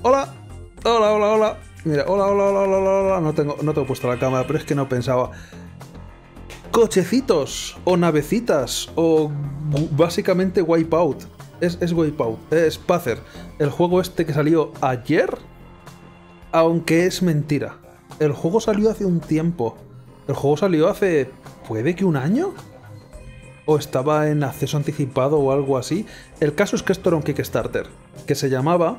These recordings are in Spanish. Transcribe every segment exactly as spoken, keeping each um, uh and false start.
Hola, hola, hola, hola. Mira, hola, hola, hola, hola, hola, hola. No tengo, no tengo puesta la cámara, pero es que no pensaba. Cochecitos, o navecitas, o básicamente Wipeout. Es, es Wipeout, es Spacer. El juego este que salió ayer, aunque es mentira. El juego salió hace un tiempo. El juego salió hace... ¿puede que un año? O estaba en acceso anticipado o algo así. El caso es que esto era un Kickstarter, que se llamaba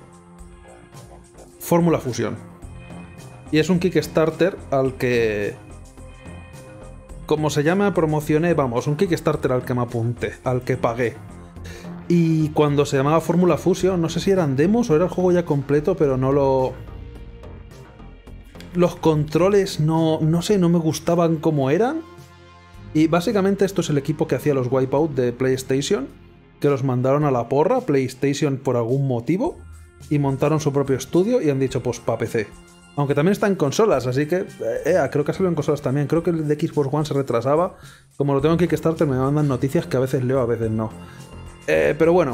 Fórmula Fusión. Y es un Kickstarter al que... como se llama, promocioné, vamos, un Kickstarter al que me apunté, al que pagué. Y cuando se llamaba Fórmula Fusion, no sé si eran demos o era el juego ya completo, pero no lo... Los controles no, no sé, no me gustaban como eran. Y básicamente esto es el equipo que hacía los Wipeout de PlayStation, que los mandaron a la porra, PlayStation por algún motivo, y montaron su propio estudio y han dicho, pues pa' P C. Aunque también está en consolas, así que... Eh, creo que ha salido en consolas también. Creo que el de Xbox One se retrasaba. Como lo tengo en Kickstarter me mandan noticias que a veces leo, a veces no. Eh, pero bueno.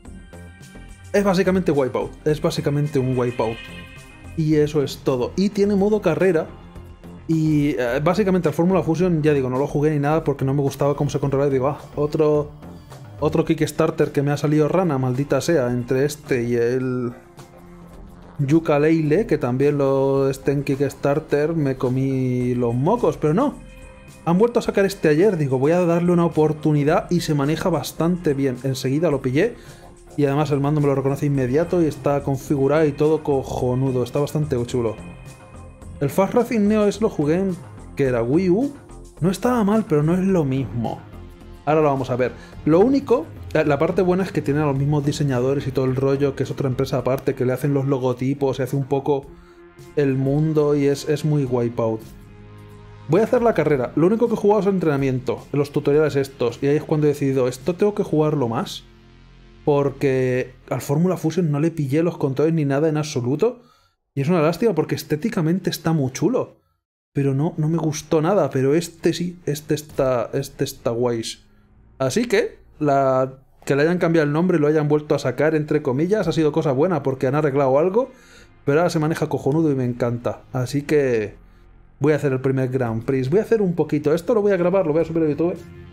Es básicamente Wipeout. Es básicamente un Wipeout. Y eso es todo. Y tiene modo carrera. Y eh, básicamente el Fórmula Fusion, ya digo, no lo jugué ni nada porque no me gustaba cómo se controlaba. Y digo, ah, otro... Otro Kickstarter que me ha salido rana, maldita sea, entre este y el... Yooka-Laylee, que también lo esté en Kickstarter, me comí los mocos, pero no. Han vuelto a sacar este ayer, digo, voy a darle una oportunidad y se maneja bastante bien. Enseguida lo pillé y además el mando me lo reconoce inmediato y está configurado y todo cojonudo, está bastante chulo. El Fast Racing Neo es lo jugué en que era Wii U, no estaba mal, pero no es lo mismo. Ahora lo vamos a ver. Lo único... La parte buena es que tiene a los mismos diseñadores y todo el rollo, que es otra empresa aparte, que le hacen los logotipos, se hace un poco el mundo y es, es muy Wipeout. Voy a hacer la carrera. Lo único que he jugado es entrenamiento, los tutoriales estos, y ahí es cuando he decidido, esto tengo que jugarlo más, porque al Fórmula Fusion no le pillé los controles ni nada en absoluto, y es una lástima porque estéticamente está muy chulo, pero no, no me gustó nada, pero este sí, este está, este está guays. Así que... La, que le hayan cambiado el nombre y lo hayan vuelto a sacar, entre comillas, ha sido cosa buena porque han arreglado algo, pero ahora se maneja cojonudo y me encanta. Así que voy a hacer el primer Grand Prix. Voy a hacer un poquito. Esto lo voy a grabar, lo voy a subir a YouTube.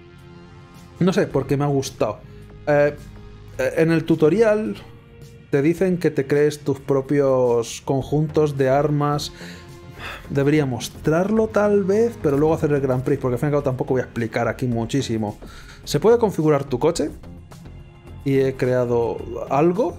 No sé, porque me ha gustado. Eh, en el tutorial te dicen que te crees tus propios conjuntos de armas. Debería mostrarlo tal vez, pero luego hacer el Grand Prix, porque al fin y al cabo tampoco voy a explicar aquí muchísimo. Se puede configurar tu coche, y he creado algo,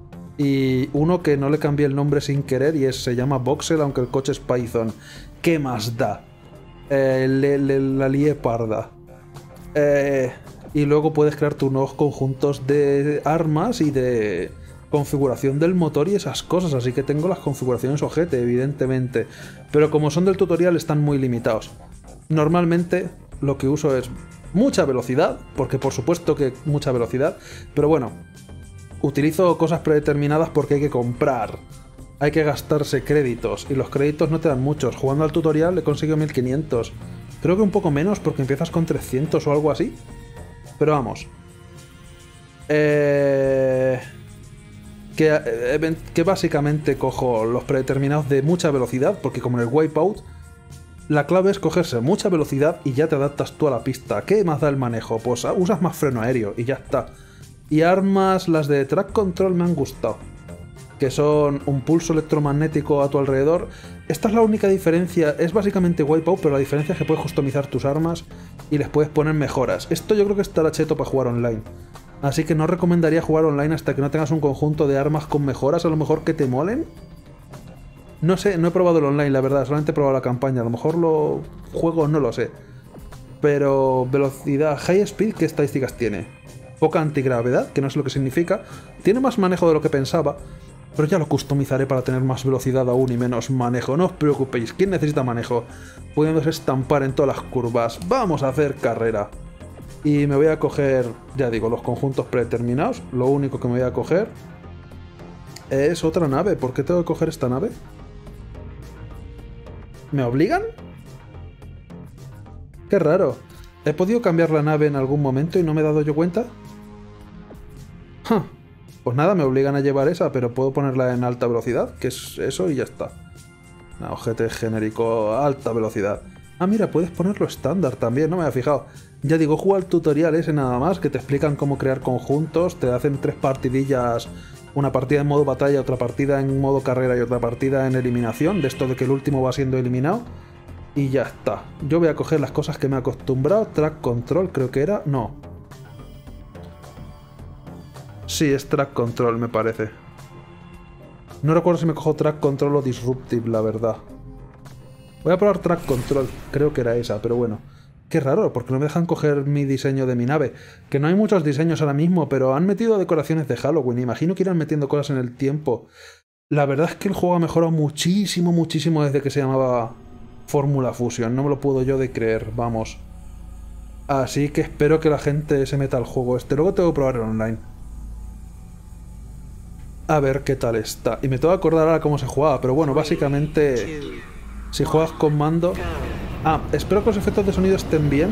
y uno que no le cambié el nombre sin querer, y es, se llama Voxel, aunque el coche es Python. ¿Qué más da? Eh, le, le, la lié parda. Eh, y luego puedes crear tus nuevos conjuntos de armas y de... configuración del motor y esas cosas, así que tengo las configuraciones ojete, evidentemente, pero como son del tutorial están muy limitados. Normalmente lo que uso es mucha velocidad, porque por supuesto que mucha velocidad, pero bueno, utilizo cosas predeterminadas porque hay que comprar, hay que gastarse créditos, y los créditos no te dan muchos. Jugando al tutorial he conseguido mil quinientos, creo que un poco menos porque empiezas con trescientos o algo así, pero vamos. Eh... Que, que básicamente cojo los predeterminados de mucha velocidad, porque como en el Wipeout, la clave es cogerse mucha velocidad y ya te adaptas tú a la pista. ¿Qué más da el manejo? Pues usas más freno aéreo y ya está. Y armas, las de Track Control me han gustado, que son un pulso electromagnético a tu alrededor. Esta es la única diferencia, es básicamente Wipeout, pero la diferencia es que puedes customizar tus armas y les puedes poner mejoras. Esto yo creo que estará cheto para jugar online. Así que no recomendaría jugar online hasta que no tengas un conjunto de armas con mejoras, a lo mejor que te molen. No sé, no he probado el online, la verdad, solamente he probado la campaña, a lo mejor lo juego, no lo sé. Pero velocidad, high speed, ¿qué estadísticas tiene? Poca antigravedad, que no sé lo que significa. Tiene más manejo de lo que pensaba, pero ya lo customizaré para tener más velocidad aún y menos manejo. No os preocupéis, ¿quién necesita manejo? Pudiéndose estampar en todas las curvas. Vamos a hacer carrera. Y me voy a coger, ya digo, los conjuntos predeterminados. Lo único que me voy a coger es otra nave. ¿Por qué tengo que coger esta nave? ¿Me obligan? Qué raro. ¿He podido cambiar la nave en algún momento y no me he dado yo cuenta? Huh. Pues nada, me obligan a llevar esa, pero puedo ponerla en alta velocidad, que es eso y ya está. No, G T genérico, alta velocidad. Ah, mira, puedes ponerlo estándar también, no me había fijado. Ya digo, juega el tutorial ese nada más, que te explican cómo crear conjuntos, te hacen tres partidillas, una partida en modo batalla, otra partida en modo carrera y otra partida en eliminación, de esto de que el último va siendo eliminado. Y ya está. Yo voy a coger las cosas que me he acostumbrado. Track control, creo que era. No. Sí, es track control, me parece. No recuerdo si me cojo track control o disruptive, la verdad. Voy a probar track control. Creo que era esa, pero bueno. Qué raro, porque no me dejan coger mi diseño de mi nave. Que no hay muchos diseños ahora mismo, pero han metido decoraciones de Halloween. Imagino que irán metiendo cosas en el tiempo. La verdad es que el juego ha mejorado muchísimo, muchísimo desde que se llamaba Fórmula Fusion. No me lo puedo yo de creer, vamos. Así que espero que la gente se meta al juego este. Luego tengo que probar el online. A ver qué tal está. Y me tengo que acordar ahora cómo se jugaba, pero bueno, básicamente... Si juegas con mando... Ah, espero que los efectos de sonido estén bien.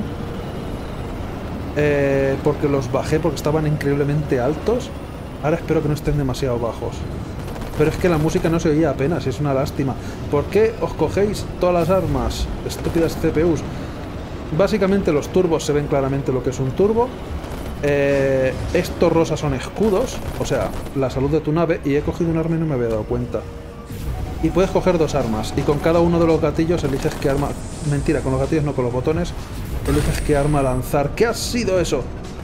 Eh, porque los bajé porque estaban increíblemente altos. Ahora espero que no estén demasiado bajos. Pero es que la música no se oía apenas y es una lástima. ¿Por qué os cogéis todas las armas? Estúpidas C P Us. Básicamente los turbos se ven claramente lo que es un turbo. Eh, estos rosas son escudos, o sea, la salud de tu nave. Y he cogido un arma y no me había dado cuenta. Y puedes coger dos armas. Y con cada uno de los gatillos eliges qué arma... Mentira, con los gatillos no, con los botones. Eliges qué arma lanzar. ¿Qué ha sido eso?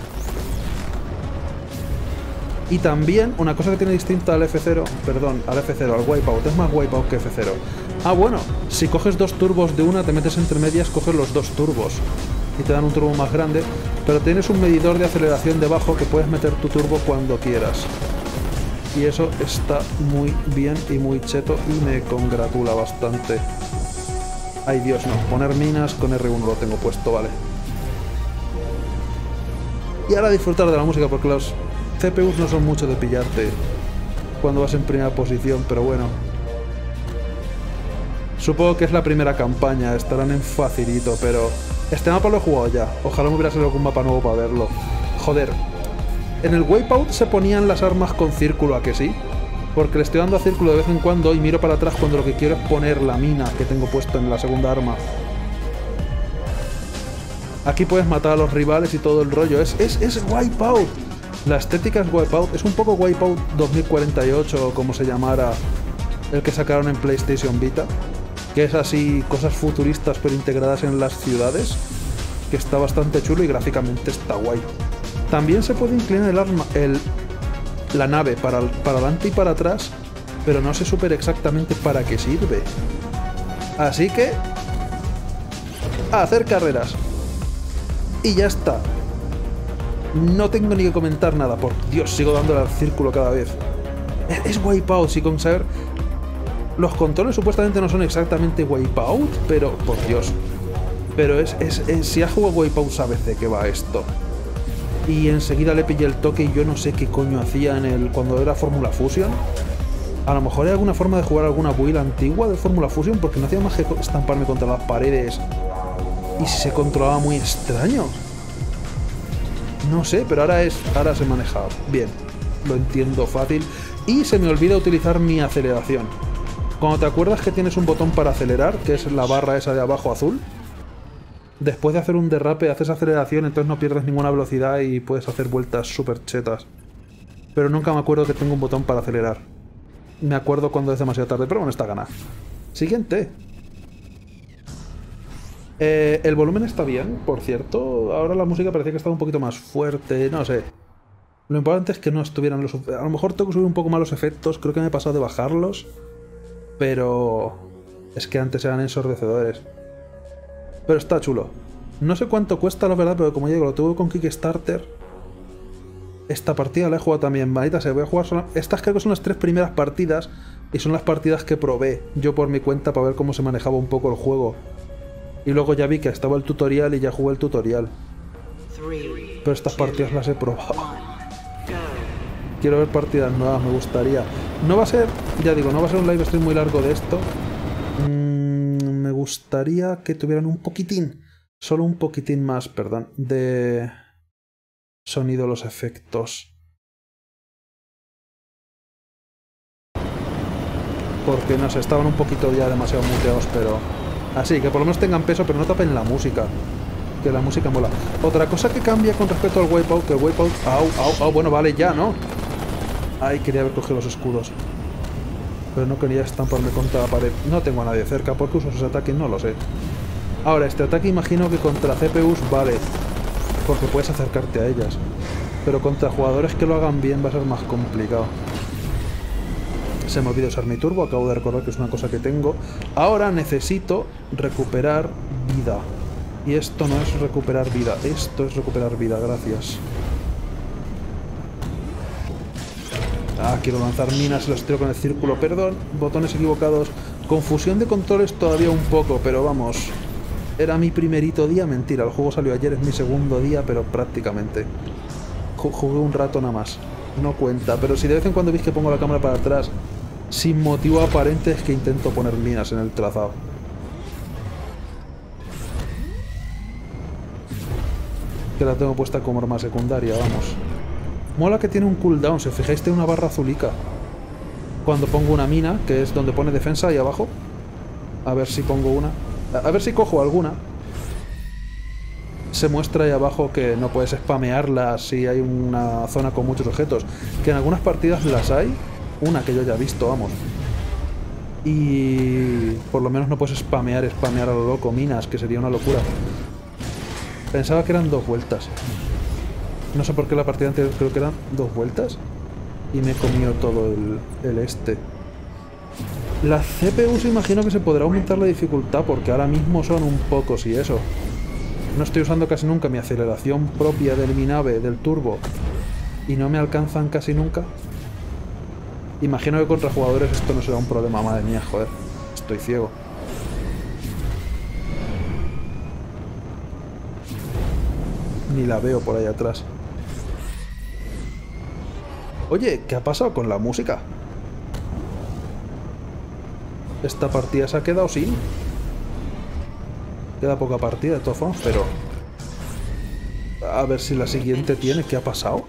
Y también, una cosa que tiene distinta al F cero, perdón, al F cero, al Wipeout, es más Wipeout que F cero. Ah, bueno, si coges dos turbos de una, te metes entre medias, coges los dos turbos. Y te dan un turbo más grande, pero tienes un medidor de aceleración debajo que puedes meter tu turbo cuando quieras. Y eso está muy bien y muy cheto y me congratula bastante. Ay Dios, no, poner minas con R uno lo tengo puesto, vale. Y ahora disfrutar de la música porque los C P Us no son mucho de pillarte cuando vas en primera posición, pero bueno. Supongo que es la primera campaña, estarán en facilito, pero... Este mapa lo he jugado ya, ojalá me hubiera salido algún mapa nuevo para verlo. Joder, en el Wipeout se ponían las armas con círculo, ¿a que sí? Porque le estoy dando a círculo de vez en cuando y miro para atrás cuando lo que quiero es poner la mina que tengo puesto en la segunda arma. Aquí puedes matar a los rivales y todo el rollo, es, es, es Wipeout. La estética es Wipeout, es un poco Wipeout dos mil cuarenta y ocho o como se llamara el que sacaron en PlayStation Vita, que es así, cosas futuristas pero integradas en las ciudades, que está bastante chulo y gráficamente está guay. También se puede inclinar el arma, el, la nave para, para adelante y para atrás, pero no sé súper exactamente para qué sirve. Así que... a hacer carreras. Y ya está. No tengo ni que comentar nada, por Dios, sigo dándole al círculo cada vez. Es, es Wipeout, si con saber... Los controles supuestamente no son exactamente Wipeout, pero... por Dios. Pero es, es, es si has jugado Wipeout sabes de qué va esto. Y enseguida le pillé el toque y yo no sé qué coño hacía en el cuando era Fórmula Fusion. A lo mejor hay alguna forma de jugar alguna build antigua de Fórmula Fusion porque no hacía más que estamparme contra las paredes. Y si se controlaba muy extraño. No sé, pero ahora es ahora se maneja bien. Lo entiendo fácil. Y se me olvida utilizar mi aceleración. Cuando te acuerdas que tienes un botón para acelerar, que es la barra esa de abajo azul, después de hacer un derrape haces aceleración, entonces no pierdes ninguna velocidad y puedes hacer vueltas súper chetas. Pero nunca me acuerdo que tengo un botón para acelerar. Me acuerdo cuando es demasiado tarde, pero bueno, está gana. Siguiente. Eh, el volumen está bien, por cierto. Ahora la música parecía que estaba un poquito más fuerte, no sé. Lo importante es que no estuvieran los... A lo mejor tengo que subir un poco más los efectos, creo que me he pasado de bajarlos. Pero... es que antes eran ensordecedores. Pero está chulo. No sé cuánto cuesta, la verdad, pero como ya digo, lo tuve con Kickstarter. Esta partida la he jugado también, manita, se voy a jugar sola... Estas creo que son las tres primeras partidas y son las partidas que probé yo por mi cuenta para ver cómo se manejaba un poco el juego. Y luego ya vi que estaba el tutorial y ya jugué el tutorial. Pero estas partidas las he probado. Quiero ver partidas nuevas, me gustaría. No va a ser, ya digo, no va a ser un live stream muy largo de esto. Mm, me gustaría que tuvieran un poquitín, solo un poquitín más, perdón, de sonido los efectos. Porque, no sé, estaban un poquito ya demasiado muteados, pero... Así, que por lo menos tengan peso, pero no tapen la música. Que la música mola. Otra cosa que cambia con respecto al Wipeout, que el Wipeout... Au, au, au, bueno, vale, ya, ¿no? Ay, quería haber cogido los escudos. Pero no quería estamparme contra la pared. No tengo a nadie cerca. ¿Por qué uso ese ataque? No lo sé. Ahora, este ataque imagino que contra C P Us vale. Porque puedes acercarte a ellas. Pero contra jugadores que lo hagan bien va a ser más complicado. Se me olvidó usar mi turbo. Acabo de recordar que es una cosa que tengo. Ahora necesito recuperar vida. Y esto no es recuperar vida. Esto es recuperar vida. Gracias. Ah, quiero lanzar minas y los tiro con el círculo. Perdón, botones equivocados. Confusión de controles todavía un poco, pero vamos. Era mi primerito día. Mentira, el juego salió ayer, es mi segundo día, pero prácticamente. Jugué un rato nada más. No cuenta, pero si de vez en cuando veis que pongo la cámara para atrás, sin motivo aparente, es que intento poner minas en el trazado. Que la tengo puesta como arma secundaria, vamos. Mola que tiene un cooldown, si os fijáis tiene una barra azulica. Cuando pongo una mina, que es donde pone defensa ahí abajo. A ver si pongo una. A ver si cojo alguna. Se muestra ahí abajo que no puedes spamearla si hay una zona con muchos objetos. Que en algunas partidas las hay. Una que yo ya he visto, vamos. Y por lo menos no puedes spamear, spamear a lo loco minas, que sería una locura. Pensaba que eran dos vueltas. No sé por qué la partida anterior creo que eran dos vueltas. Y me he comido todo el, el este. La C P U se imagino que se podrá aumentar la dificultad porque ahora mismo son un pocos y eso. No estoy usando casi nunca mi aceleración propia del Minave, del turbo. Y no me alcanzan casi nunca. Imagino que contra jugadores esto no será un problema. Madre mía, joder. Estoy ciego. Ni la veo por ahí atrás. Oye, ¿qué ha pasado con la música? Esta partida se ha quedado sin. Queda poca partida de todas formas, pero... A ver si la siguiente tiene. ¿Qué ha pasado?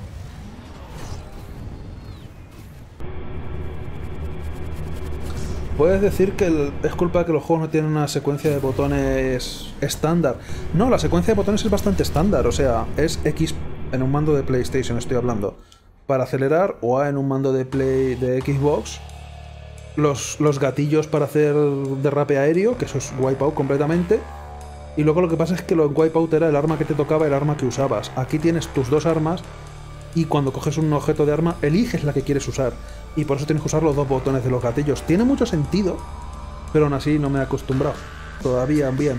Puedes decir que el... es culpa de que los juegos no tienen una secuencia de botones estándar. No, la secuencia de botones es bastante estándar. O sea, es X en un mando de PlayStation, estoy hablando. Para acelerar, o A en un mando de Play de Xbox. Los, los gatillos para hacer derrape aéreo, que eso es Wipeout completamente. Y luego lo que pasa es que lo Wipeout era el arma que te tocaba, el arma que usabas. Aquí tienes tus dos armas y cuando coges un objeto de arma, eliges la que quieres usar. Y por eso tienes que usar los dos botones de los gatillos. Tiene mucho sentido, pero aún así no me he acostumbrado. Todavía bien.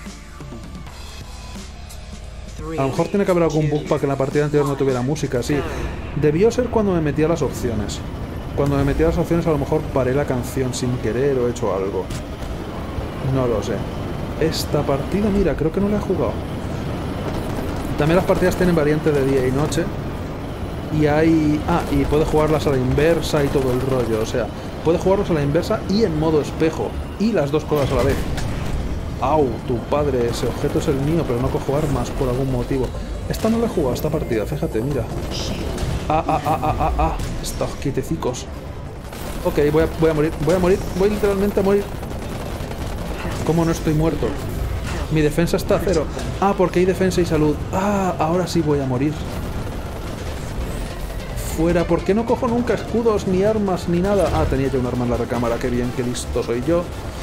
A lo mejor tiene que haber algún bug para que en la partida anterior no tuviera música, sí. Debió ser cuando me metí a las opciones. Cuando me metí a las opciones a lo mejor paré la canción sin querer o he hecho algo. No lo sé. Esta partida, mira, creo que no la he jugado. También las partidas tienen variante de día y noche. Y hay... Ah, y puedes jugarlas a la inversa y todo el rollo. O sea, puedes jugarlas a la inversa y en modo espejo. Y las dos cosas a la vez. Au, tu padre, ese objeto es el mío, pero no cojo armas por algún motivo. Esta no la he jugado, esta partida, fíjate, mira. Ah, ah, ah, ah, ah, ah. Estos quietecicos. Ok, voy a, voy a morir, voy a morir, voy literalmente a morir. ¿Cómo no estoy muerto? Mi defensa está a cero. Ah, porque hay defensa y salud. Ah, ahora sí voy a morir. Fuera, ¿por qué no cojo nunca escudos, ni armas, ni nada? Ah, tenía ya un arma en la recámara, qué bien, qué listo soy yo.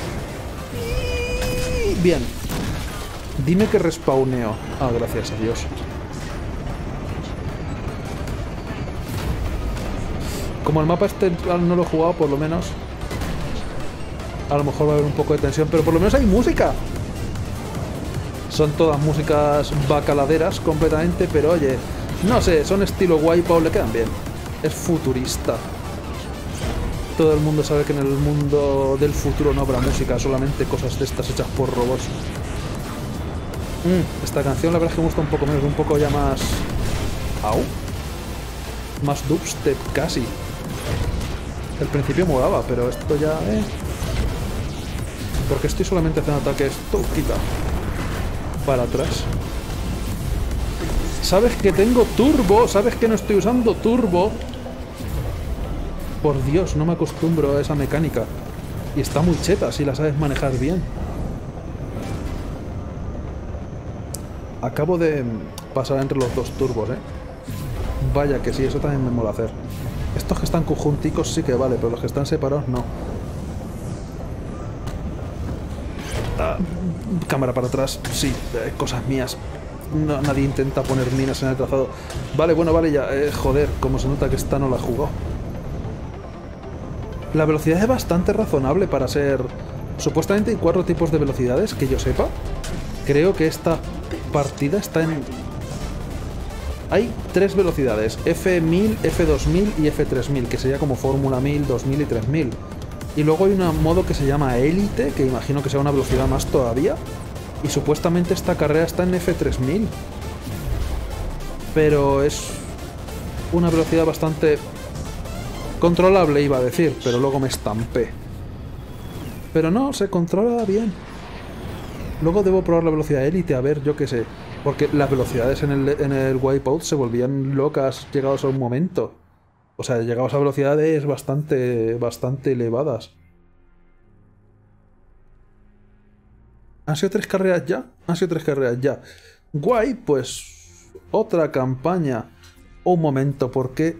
Bien. Dime que respawneo. Ah, gracias a Dios. Como el mapa este no lo he jugado, por lo menos... A lo mejor va a haber un poco de tensión, pero por lo menos hay música. Son todas músicas bacaladeras completamente, pero oye... No sé, son estilo Wipeout, le quedan bien. Es futurista. Todo el mundo sabe que en el mundo del futuro no habrá música, solamente cosas de estas hechas por robots. Mm, esta canción la verdad es que me gusta un poco menos, un poco ya más... ¿Au? Más dubstep casi. El principio molaba, pero esto ya... Eh... Porque estoy solamente haciendo ataques... Tú, quita. Para atrás. ¿Sabes que tengo turbo? ¿Sabes que no estoy usando turbo? Por Dios, no me acostumbro a esa mecánica. Y está muy cheta si la sabes manejar bien. Acabo de pasar entre los dos turbos, ¿eh? Vaya que sí, eso también me mola hacer. Estos que están conjunticos sí que vale, pero los que están separados no. Ah, cámara para atrás, sí, eh, cosas mías. No, nadie intenta poner minas en el trazado. Vale, bueno, vale ya. Eh, joder, como se nota que esta no la jugó. La velocidad es bastante razonable para ser... Supuestamente hay cuatro tipos de velocidades, que yo sepa. Creo que esta partida está en... Hay tres velocidades, F mil, F dos mil y F tres mil, que sería como Fórmula mil, dos mil y tres mil. Y luego hay un modo que se llama Élite, que imagino que sea una velocidad más todavía. Y supuestamente esta carrera está en F tres mil. Pero es una velocidad bastante controlable, iba a decir, pero luego me estampé. Pero no, se controla bien. Luego debo probar la velocidad élite, a ver, yo qué sé. Porque las velocidades en el, en el Wipeout se volvían locas llegados a un momento. O sea, llegados a velocidades bastante, bastante elevadas. ¿Han sido tres carreras ya? Han sido tres carreras ya. Guay, pues... Otra campaña. Un momento, ¿por qué?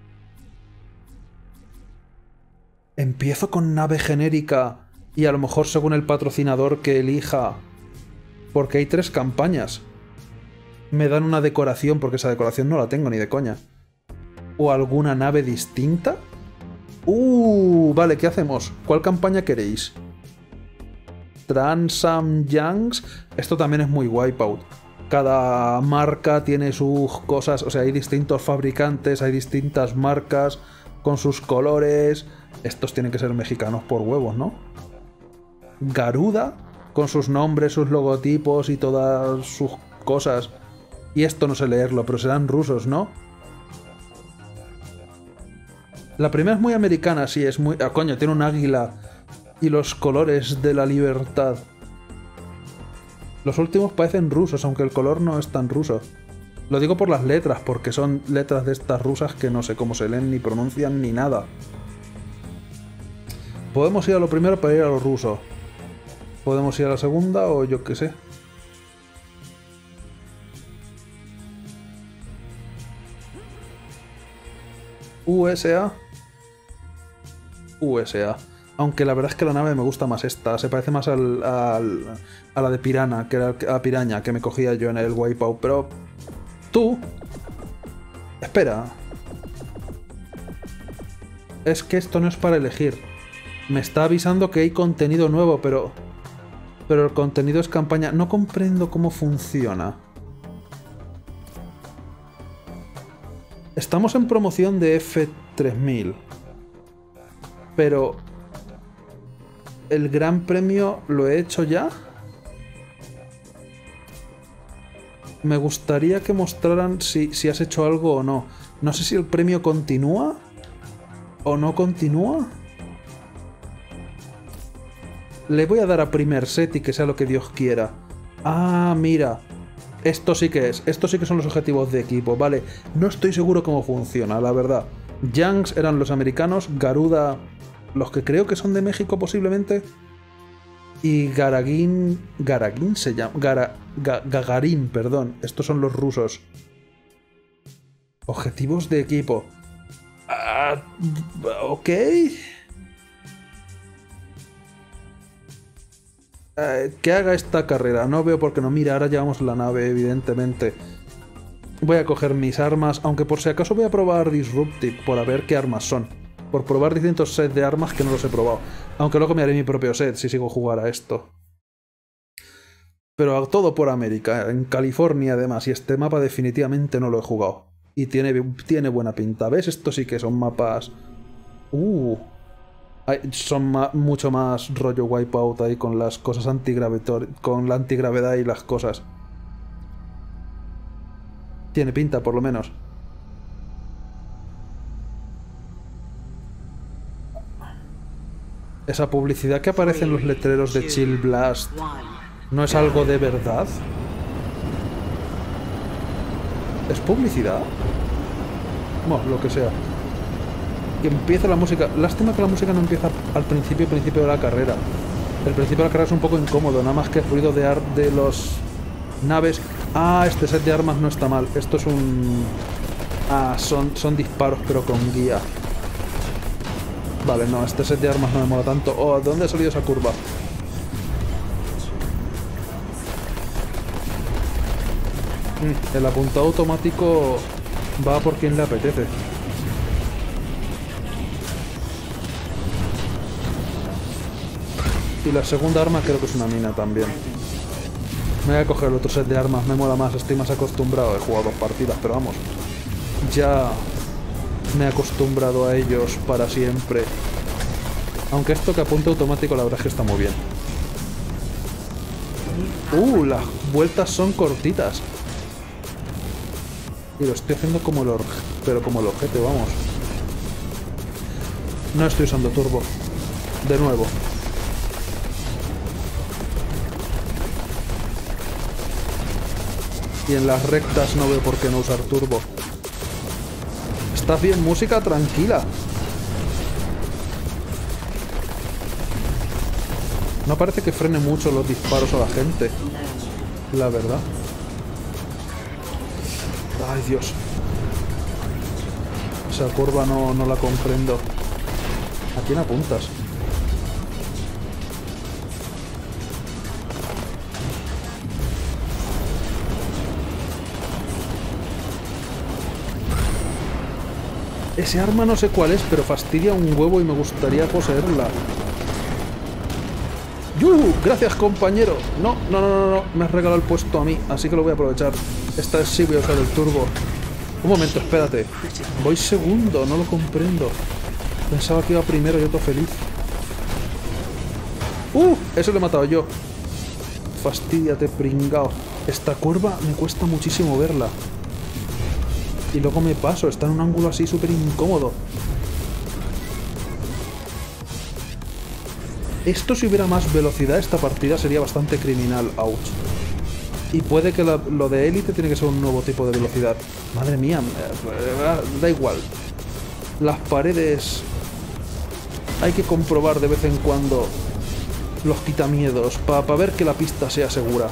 Empiezo con nave genérica y a lo mejor según el patrocinador que elija... Porque hay tres campañas. Me dan una decoración, porque esa decoración no la tengo ni de coña. ¿O alguna nave distinta? Uh, vale, ¿qué hacemos? ¿Cuál campaña queréis? Transam Youngs. Esto también es muy Wipeout. Cada marca tiene sus cosas, o sea, hay distintos fabricantes, hay distintas marcas con sus colores. Estos tienen que ser mexicanos por huevos, ¿no? Garuda, con sus nombres, sus logotipos y todas sus cosas. Y esto no sé leerlo, pero serán rusos, ¿no? La primera es muy americana, sí, es muy... Ah, coño, tiene un águila y los colores de la libertad. Los últimos parecen rusos, aunque el color no es tan ruso. Lo digo por las letras, porque son letras de estas rusas que no sé cómo se leen, ni pronuncian, ni nada. Podemos ir a lo primero para ir a lo ruso. Podemos ir a la segunda o yo qué sé. U S A. U S A. Aunque la verdad es que la nave me gusta más esta. Se parece más al, al, a la de Pirana, que era a Piraña, que me cogía yo en el Wipeout. Pero... Tú... Espera. Es que esto no es para elegir. Me está avisando que hay contenido nuevo, pero... Pero el contenido es campaña. No comprendo cómo funciona. Estamos en promoción de F tres mil. Pero... ¿el gran premio lo he hecho ya? Me gustaría que mostraran si, si has hecho algo o no. No sé si el premio continúa o no continúa. Le voy a dar a primer set y que sea lo que Dios quiera. Ah, mira. Esto sí que es. Estos sí que son los objetivos de equipo. Vale, no estoy seguro cómo funciona, la verdad. Youngs eran los americanos, Garuda... los que creo que son de México posiblemente. Y Garaguín... Garaguín se llama... Gara, Ga, Gagarin, perdón. Estos son los rusos. Objetivos de equipo. Uh, ok. Uh, que haga esta carrera. No veo por qué no. Mira, ahora llevamos la nave, evidentemente. Voy a coger mis armas. Aunque por si acaso voy a probar Disruptive. Por a ver qué armas son. Por probar distintos sets de armas que no los he probado. Aunque luego me haré mi propio set si sigo a jugar a esto. Pero todo por América, en California además. Y este mapa definitivamente no lo he jugado. Y tiene, tiene buena pinta. ¿Ves? Estos sí que son mapas... Uh, hay, son ma mucho más rollo Wipeout ahí con las cosas antigravitor con la antigravedad y las cosas. Tiene pinta, por lo menos. Esa publicidad que aparece en los letreros de Chill Blast, ¿no es algo de verdad? ¿Es publicidad? Bueno, lo que sea. que empieza la música. Lástima que la música no empieza al principio, principio de la carrera. El principio de la carrera es un poco incómodo, nada más que el ruido de, ar de los naves. Ah, este set de armas no está mal. Esto es un... Ah, son, son disparos, pero con guía. Vale, no, este set de armas no me mola tanto. Oh, ¿de dónde ha salido esa curva? Mm, el apuntado automático va por quien le apetece. Y la segunda arma creo que es una mina también. Me voy a coger el otro set de armas, me mola más, estoy más acostumbrado. He jugado dos partidas, pero vamos. Ya me he acostumbrado a ellos para siempre. Aunque esto que apunte automático la verdad es que está muy bien. Uh, las vueltas son cortitas. Y lo estoy haciendo como el or... pero como el ojete, vamos. No estoy usando turbo. De nuevo. Y en las rectas no veo por qué no usar turbo. Está bien, música tranquila. No parece que frene mucho los disparos a la gente, la verdad. Ay, Dios. Esa curva no, no la comprendo. ¿A quién apuntas? Ese arma no sé cuál es, pero fastidia un huevo y me gustaría poseerla. ¡Yuhu! Gracias, compañero. No, no, no, no, no. Me has regalado el puesto a mí, así que lo voy a aprovechar. Esta vez sí voy a usar el turbo. Un momento, espérate. Voy segundo, no lo comprendo. Pensaba que iba primero y otro feliz. ¡Uh! Eso lo he matado yo. Fastídiate, pringao. Esta curva me cuesta muchísimo verla. Y luego me paso, está en un ángulo así súper incómodo. Esto si hubiera más velocidad, esta partida sería bastante criminal. Ouch. Y puede que la, lo de élite tiene que ser un nuevo tipo de velocidad. Madre mía, da igual. Las paredes... Hay que comprobar de vez en cuando los quitamiedos para pa ver que la pista sea segura.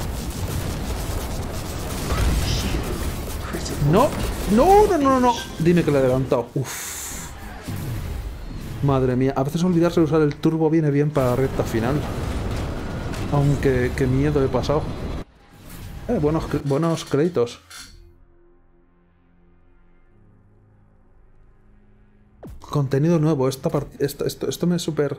No, no, no, no, no. Dime que le he adelantado. Uf. Madre mía, a veces olvidarse de usar el turbo viene bien para la recta final. Aunque, qué miedo he pasado. Eh, buenos, buenos créditos. Contenido nuevo. Esta esta, esto, esto me es súper...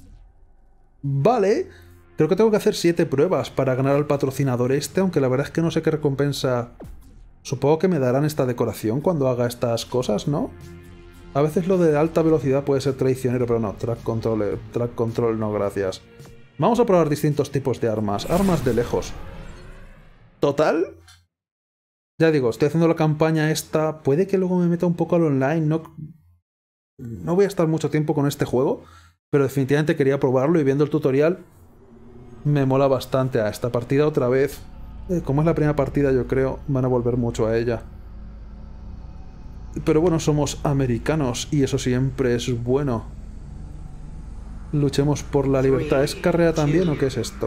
Vale. Creo que tengo que hacer siete pruebas para ganar al patrocinador este, aunque la verdad es que no sé qué recompensa... Supongo que me darán esta decoración cuando haga estas cosas, ¿no? A veces lo de alta velocidad puede ser traicionero, pero no. Track control, track control no, gracias. Vamos a probar distintos tipos de armas. Armas de lejos. ¿Total? Ya digo, estoy haciendo la campaña esta. Puede que luego me meta un poco al online. No, no voy a estar mucho tiempo con este juego, pero definitivamente quería probarlo y viendo el tutorial me mola bastante. A esta partida otra vez. Eh, como es la primera partida, yo creo, van a volver mucho a ella. Pero bueno, somos americanos y eso siempre es bueno. Luchemos por la libertad. ¿Es carrera también o qué es esto?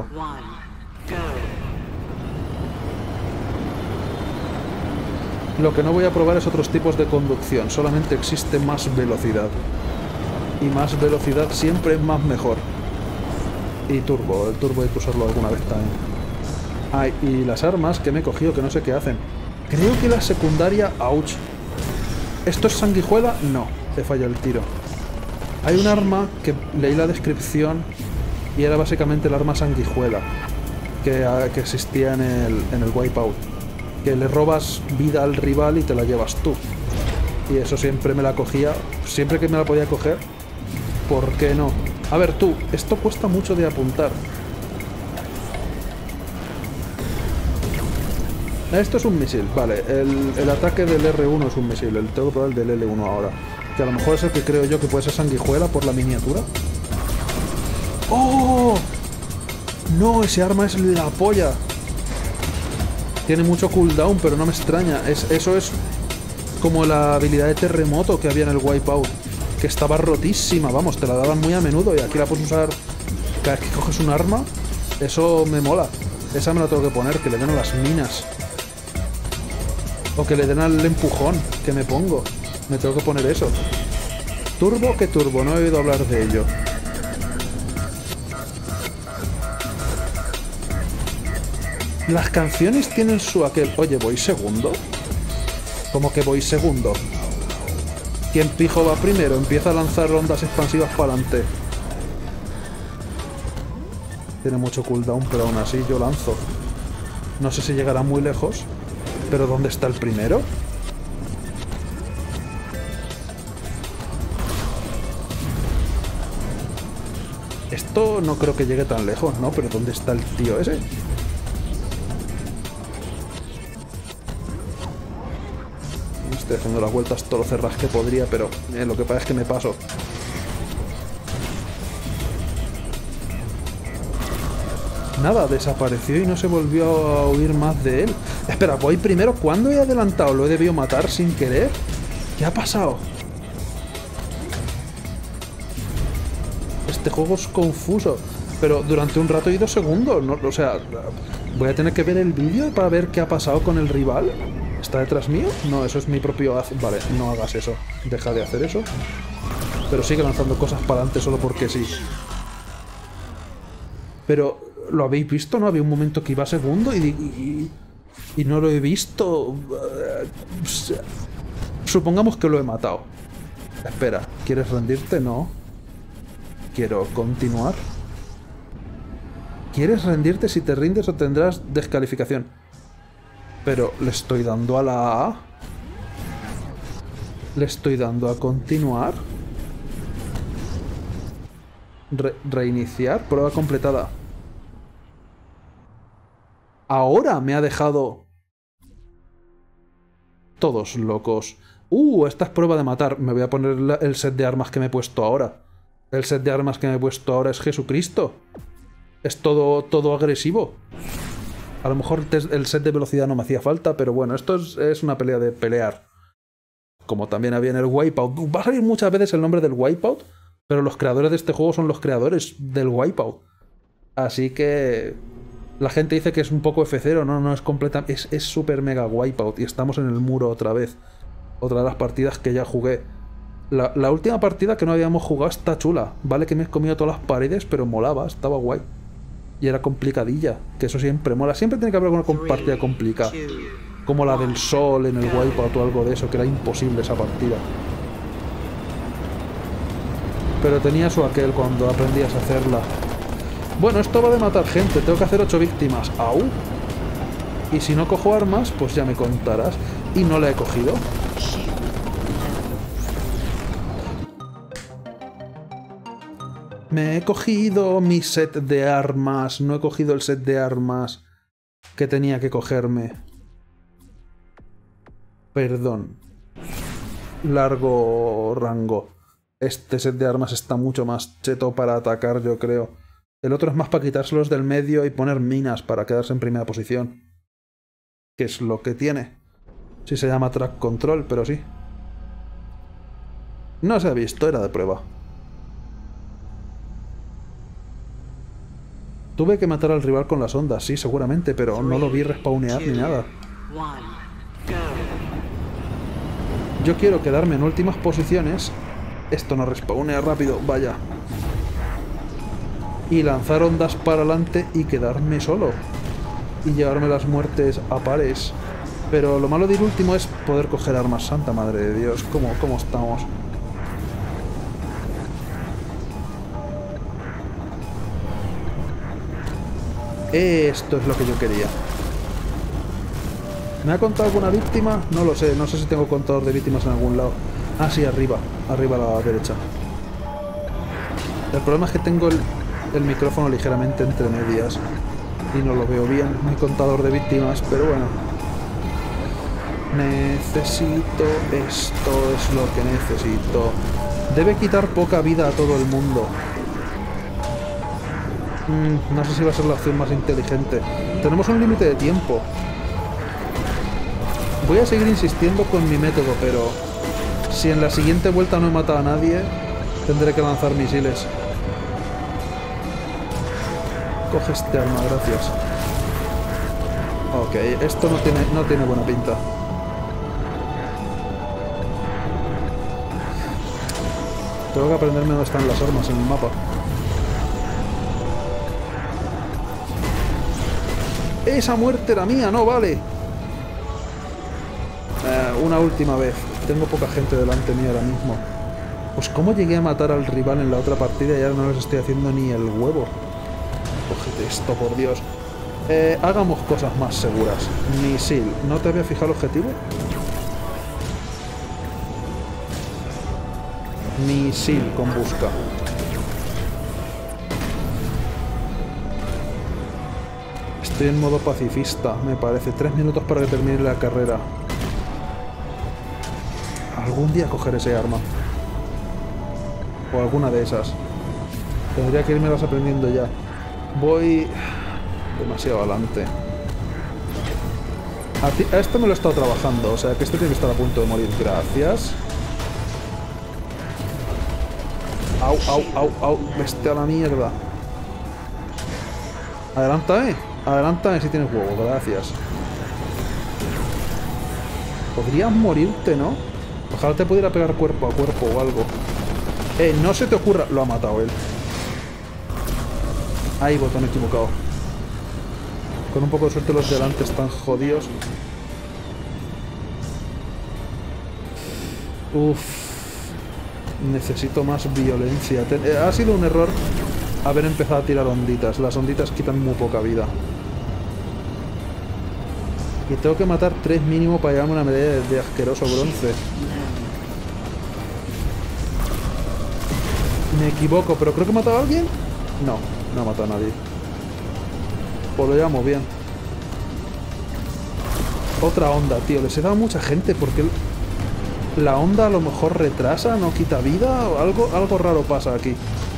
Lo que no voy a probar es otros tipos de conducción. Solamente existe más velocidad. Y más velocidad siempre es más mejor. Y turbo. El turbo hay que usarlo alguna vez también. Ay, y las armas que me he cogido que no sé qué hacen. Creo que la secundaria... Ouch. ¿Esto es sanguijuela? No, he fallado el tiro. Hay un arma que leí la descripción y era básicamente el arma sanguijuela que, que existía en el, en el Wipeout. Que le robas vida al rival y te la llevas tú. Y eso siempre me la cogía, siempre que me la podía coger. ¿Por qué no? A ver tú, esto cuesta mucho de apuntar. Esto es un misil, vale, el, el ataque del erre uno es un misil, el tengo que probar el del ele uno ahora. Que a lo mejor es el que creo yo que puede ser sanguijuela por la miniatura. ¡Oh! No, ese arma es la polla. Tiene mucho cooldown, pero no me extraña. Es, eso es como la habilidad de terremoto que había en el Wipeout. que estaba rotísima, vamos, te la daban muy a menudo y aquí la puedes usar cada vez que coges un arma. Eso me mola. Esa me la tengo que poner, que le den a las minas. O que le den al empujón que me pongo. Me tengo que poner eso. Turbo, ¿qué turbo? No he oído hablar de ello. Las canciones tienen su aquel... Oye, ¿voy segundo? ¿Cómo que voy segundo? ¿Quién pijo va primero? Empieza a lanzar ondas expansivas para adelante. Tiene mucho cooldown, pero aún así yo lanzo. No sé si llegará muy lejos. ¿Pero dónde está el primero? Esto no creo que llegue tan lejos, ¿no? Pero ¿dónde está el tío ese? Estoy haciendo las vueltas todo lo cerras que podría, pero eh, lo que pasa es que me paso. Nada, desapareció y no se volvió a oír más de él. Espera, voy primero. ¿Cuándo he adelantado? ¿Lo he debido matar sin querer? ¿Qué ha pasado? Este juego es confuso. Pero durante un rato he ido segundo. No, o sea, voy a tener que ver el vídeo para ver qué ha pasado con el rival. ¿Está detrás mío? No, eso es mi propio... Vale, no hagas eso. Deja de hacer eso. Pero sigue lanzando cosas para adelante solo porque sí. Pero... ¿Lo habéis visto? ¿No? Había un momento que iba segundo y, y, y no lo he visto. Supongamos que lo he matado. Espera, ¿quieres rendirte? No. Quiero continuar. ¿Quieres rendirte? Si te rindes obtendrás descalificación. Pero le estoy dando a la A. Le estoy dando a continuar. Re- reiniciar. Prueba completada. Ahora me ha dejado... Todos locos. Uh, esta es prueba de matar. Me voy a poner la, el set de armas que me he puesto ahora. El set de armas que me he puesto ahora es Jesucristo. Es todo, todo agresivo. A lo mejor el set de velocidad no me hacía falta, pero bueno, esto es, es una pelea de pelear. Como también había en el Wipeout. Va a salir muchas veces el nombre del Wipeout, pero los creadores de este juego son los creadores del Wipeout. Así que... La gente dice que es un poco F cero, no, no, es completa, es, es super mega Wipeout y estamos en el muro otra vez. Otra de las partidas que ya jugué. La, la última partida que no habíamos jugado está chula. Vale que me he comido todas las paredes, pero molaba, estaba guay. Y era complicadilla, que eso siempre mola. Siempre tiene que haber alguna partida complicada. Como la del sol en el Wipeout o algo de eso, que era imposible esa partida. Pero tenía su aquel cuando aprendías a hacerla. Bueno, esto va de matar gente, tengo que hacer ocho víctimas. ¡Au! Y si no cojo armas, pues ya me contarás. Y no la he cogido. Me he cogido mi set de armas. No he cogido el set de armas que tenía que cogerme. Perdón. Largo rango. Este set de armas está mucho más cheto para atacar, yo creo. El otro es más para quitárselos del medio y poner minas para quedarse en primera posición. Que es lo que tiene. Sí se llama track control, pero sí. No se ha visto, era de prueba. Tuve que matar al rival con las ondas, sí, seguramente, pero no lo vi respawnear ni nada. Yo quiero quedarme en últimas posiciones. Esto no respawnea rápido, vaya. Y lanzar ondas para adelante y quedarme solo. Y llevarme las muertes a pares. Pero lo malo de ir último es poder coger armas. Santa madre de Dios, ¿cómo, cómo estamos? Esto es lo que yo quería. ¿Me ha contado alguna víctima? No lo sé, no sé si tengo contador de víctimas en algún lado. Ah, sí, arriba, arriba a la derecha. El problema es que tengo el... el micrófono ligeramente entre medias y no lo veo bien, mi contador de víctimas, pero bueno. Necesito esto, es lo que necesito. Debe quitar poca vida a todo el mundo. Mm, no sé si va a ser la opción más inteligente. Tenemos un límite de tiempo. Voy a seguir insistiendo con mi método, pero Si en la siguiente vuelta no he matado a nadie, tendré que lanzar misiles. Coge este arma, gracias. Ok, esto no tiene, no tiene buena pinta. Tengo que aprenderme dónde están las armas en el mapa. ¡Esa muerte era mía! ¡No vale! Eh, una última vez. Tengo poca gente delante mío ahora mismo. Pues cómo llegué a matar al rival en la otra partida y ahora no les estoy haciendo ni el huevo. Cógete esto, por Dios. Eh, hagamos cosas más seguras. Misil. ¿No te había fijado el objetivo? Misil con busca. Estoy en modo pacifista, me parece. Tres minutos para que termine la carrera. Algún día cogeré ese arma. O alguna de esas. Tendría que irme las aprendiendo ya. Voy demasiado adelante. A, ti, a este me lo he estado trabajando, o sea que este tiene que estar a punto de morir. Gracias. Au, au, au, au. Vete a la mierda. Adelántame. Adelántame si tienes huevo. Gracias. Podrías morirte, ¿no? Ojalá te pudiera pegar cuerpo a cuerpo o algo. Eh, no se te ocurra... Lo ha matado él. Ahí, botón equivocado. Con un poco de suerte los delante están jodidos. Uff. Necesito más violencia. Ha sido un error haber empezado a tirar onditas. Las onditas quitan muy poca vida. Y tengo que matar tres mínimo para llevarme una medalla de asqueroso bronce. Me equivoco, pero creo que he matado a alguien. No, no he matado a nadie. Pues lo llevamos bien. Otra onda, tío. Les he dado a mucha gente porque la onda a lo mejor retrasa, no quita vida o algo, algo raro pasa aquí.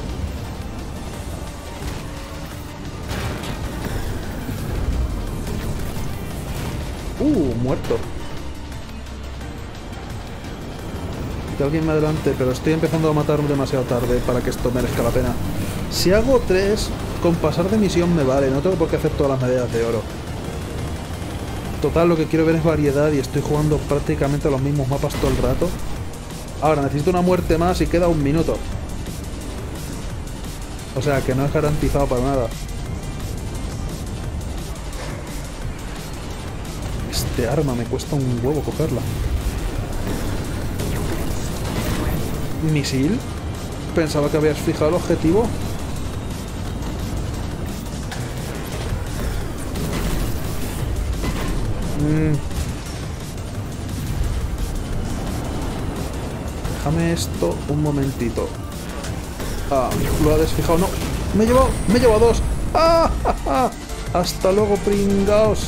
Uh, muerto. Que alguien me adelante, pero estoy empezando a matar demasiado tarde para que esto merezca la pena. Si hago tres, con pasar de misión me vale, no tengo por qué hacer todas las medallas de oro. Total, lo que quiero ver es variedad y estoy jugando prácticamente los mismos mapas todo el rato. Ahora, necesito una muerte más y queda un minuto. O sea, que no es garantizado para nada. Este arma me cuesta un huevo cogerla. ¿Misil? Pensaba que habías fijado el objetivo. Mm. Déjame esto un momentito. Ah, lo ha desfijado. No, me he llevado, me he llevado dos. ¡Ah! ¡Ja, ja! Hasta luego, pringaos.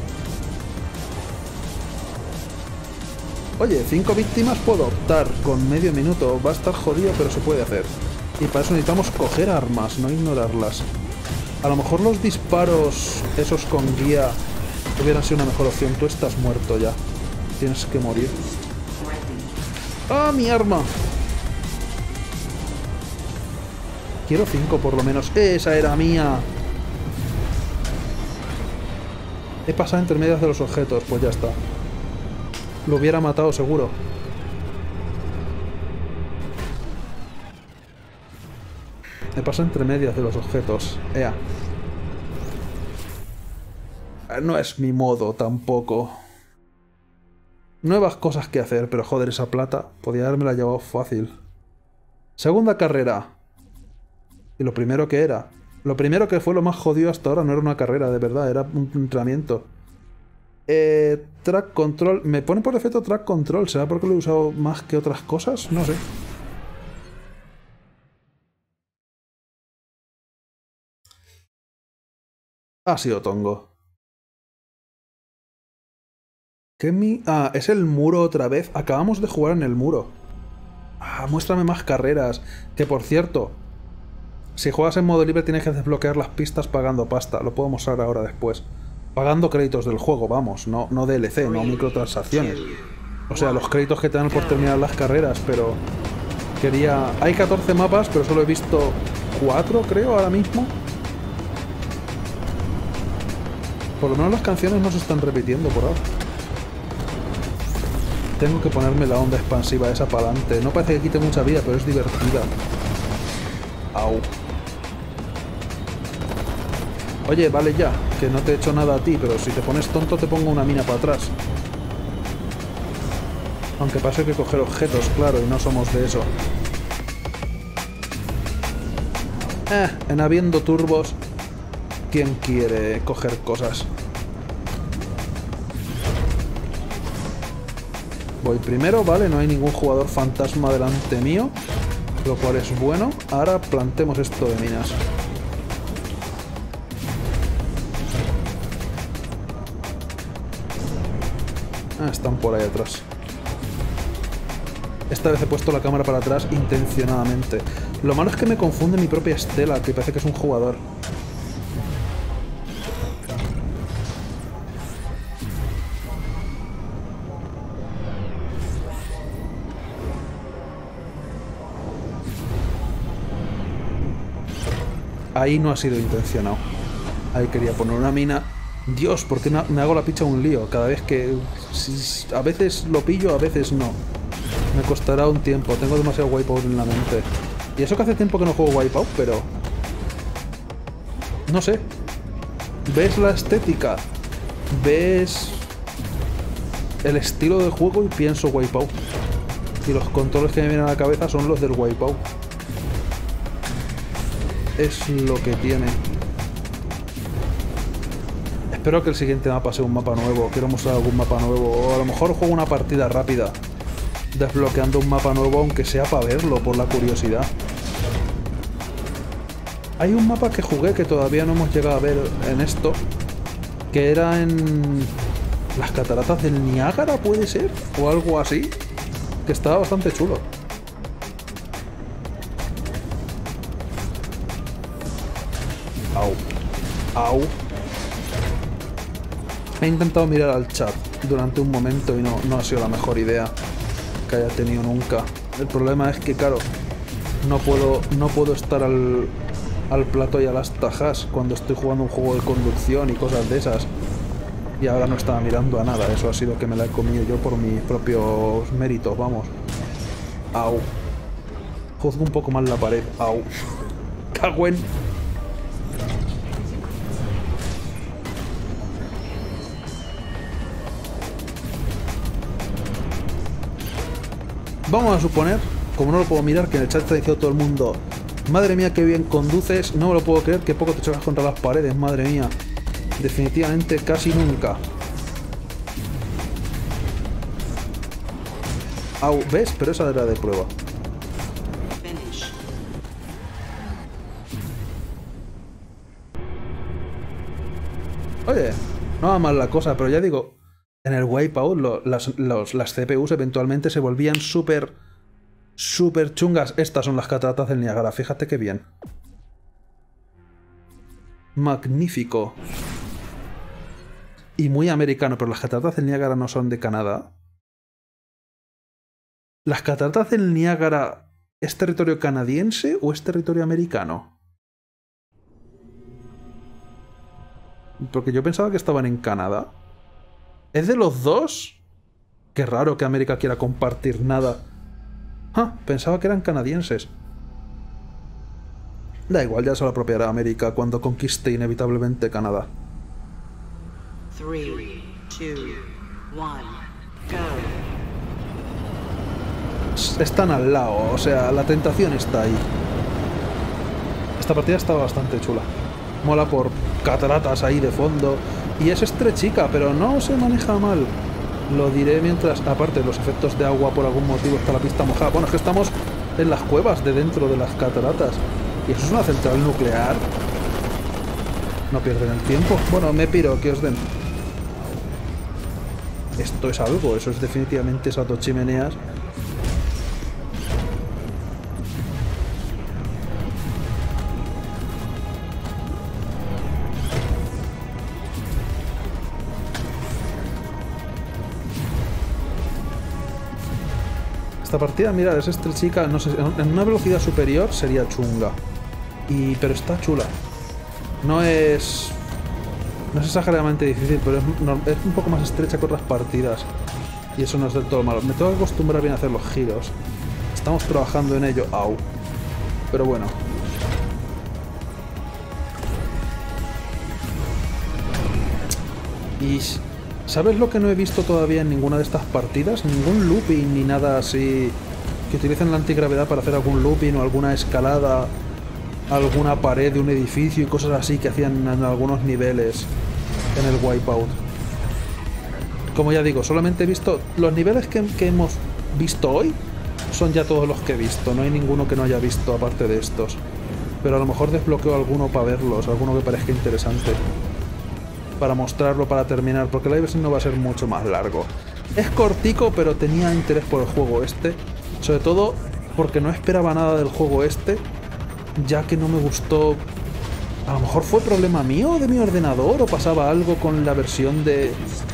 Oye, cinco víctimas puedo optar con medio minuto. Va a estar jodido, pero se puede hacer. Y para eso necesitamos coger armas, no ignorarlas. A lo mejor los disparos, esos con guía, hubieran sido una mejor opción. Tú estás muerto ya. Tienes que morir. ¡Ah, mi arma! Quiero cinco por lo menos. ¡Esa era mía! He pasado entre medias de los objetos. Pues ya está. Lo hubiera matado seguro. He pasado entre medias de los objetos. Ea. No es mi modo tampoco. Nuevas cosas que hacer, pero joder, esa plata podía haberme la llevado fácil. Segunda carrera. Y lo primero que era. Lo primero que fue lo más jodido hasta ahora no era una carrera, de verdad, era un entrenamiento. Eh, track control. Me pone por defecto track control. ¿Será porque lo he usado más que otras cosas? No sé. Ha sido tongo. ¿Qué mi...? Ah, es el muro otra vez. Acabamos de jugar en el muro. Ah, muéstrame más carreras. Que por cierto, si juegas en modo libre tienes que desbloquear las pistas pagando pasta. Lo puedo mostrar ahora después. Pagando créditos del juego, vamos. No, no D L C, no microtransacciones. O sea, los créditos que te dan por terminar las carreras, pero... Quería... Hay catorce mapas, pero solo he visto cuatro, creo, ahora mismo. Por lo menos las canciones no se están repitiendo por ahora. Tengo que ponerme la onda expansiva esa para adelante. No parece que quite mucha vida, pero es divertida. Au. Oye, vale ya, que no te he hecho nada a ti, pero si te pones tonto te pongo una mina para atrás. Aunque pase hay que coger objetos, claro, y no somos de eso. Eh, en habiendo turbos, ¿quién quiere coger cosas? Voy primero, vale, no hay ningún jugador fantasma delante mío, lo cual es bueno. Ahora plantemos esto de minas. Ah, están por ahí atrás. Esta vez he puesto la cámara para atrás intencionadamente. Lo malo es que me confunde mi propia Estela, que parece que es un jugador. Ahí no ha sido intencionado. Ahí quería poner una mina. Dios, ¿por qué me hago la picha un lío? Cada vez que... A veces lo pillo, a veces no. Me costará un tiempo. Tengo demasiado Wipeout en la mente. Y eso que hace tiempo que no juego Wipeout, pero... No sé. Ves la estética. Ves... el estilo de juego y pienso Wipeout. Y los controles que me vienen a la cabeza son los del Wipeout. Es lo que tiene. Espero que el siguiente mapa sea un mapa nuevo. Quiero mostrar algún mapa nuevo. O a lo mejor juego una partida rápida desbloqueando un mapa nuevo, aunque sea para verlo, por la curiosidad. Hay un mapa que jugué que todavía no hemos llegado a ver en esto, que era en las cataratas del Niágara, puede ser, o algo así, que estaba bastante chulo. Au. Au. He intentado mirar al chat durante un momento y no, no ha sido la mejor idea que haya tenido nunca. El problema es que, claro, no puedo, no puedo estar al, al plato y a las tajas cuando estoy jugando un juego de conducción y cosas de esas. Y ahora no estaba mirando a nada. Eso ha sido que me la he comido yo por mis propios méritos, vamos. Au. Juzgo un poco más la pared. Au. Cagüen. Vamos a suponer, como no lo puedo mirar, que en el chat está diciendo todo el mundo: madre mía, qué bien conduces. No me lo puedo creer, que poco te chocas contra las paredes, madre mía. Definitivamente casi nunca. Au, ¿ves? Pero esa era de prueba. Oye, no va mal la cosa, pero ya digo, en el Wipeout lo, las, los, las C P Us eventualmente se volvían súper, súper chungas. Estas son las cataratas del Niágara, fíjate qué bien. Magnífico. Y muy americano, pero las cataratas del Niágara no son de Canadá. ¿Las cataratas del Niágara es territorio canadiense o es territorio americano? Porque yo pensaba que estaban en Canadá. ¿Es de los dos? Qué raro que América quiera compartir nada. Ah, pensaba que eran canadienses. Da igual, ya se lo apropiará América cuando conquiste inevitablemente Canadá. three, two, one, go. Están al lado, o sea, la tentación está ahí. Esta partida está bastante chula. Mola por cataratas ahí de fondo. Y es estrechica, pero no se maneja mal. Lo diré mientras, aparte, los efectos de agua por algún motivo está la pista mojada. Bueno, es que estamos en las cuevas de dentro de las cataratas. ¿Y eso es una central nuclear? No pierden el tiempo. Bueno, me piro, que os den. Esto es algo, eso es definitivamente esas dos chimeneas. Esta partida, mira, es estrechica, no sé, en una velocidad superior sería chunga. Y, pero está chula. No es... No es exageradamente difícil, pero es, no, es un poco más estrecha que otras partidas. Y eso no es del todo malo. Me tengo que acostumbrar bien a hacer los giros. Estamos trabajando en ello. Au. Pero bueno. Y... ¿Sabes lo que no he visto todavía en ninguna de estas partidas? Ningún looping ni nada así... Que utilicen la antigravedad para hacer algún looping o alguna escalada... Alguna pared de un edificio y cosas así que hacían en algunos niveles en el Wipeout. Como ya digo, solamente he visto... Los niveles que, que hemos visto hoy son ya todos los que he visto. No hay ninguno que no haya visto aparte de estos. Pero a lo mejor desbloqueo alguno para verlos, alguno que parezca interesante. Para mostrarlo, para terminar, porque la versión no va a ser mucho más largo. Es cortico, pero tenía interés por el juego este. Sobre todo porque no esperaba nada del juego este, ya que no me gustó... A lo mejor fue problema mío de mi ordenador o pasaba algo con la versión de...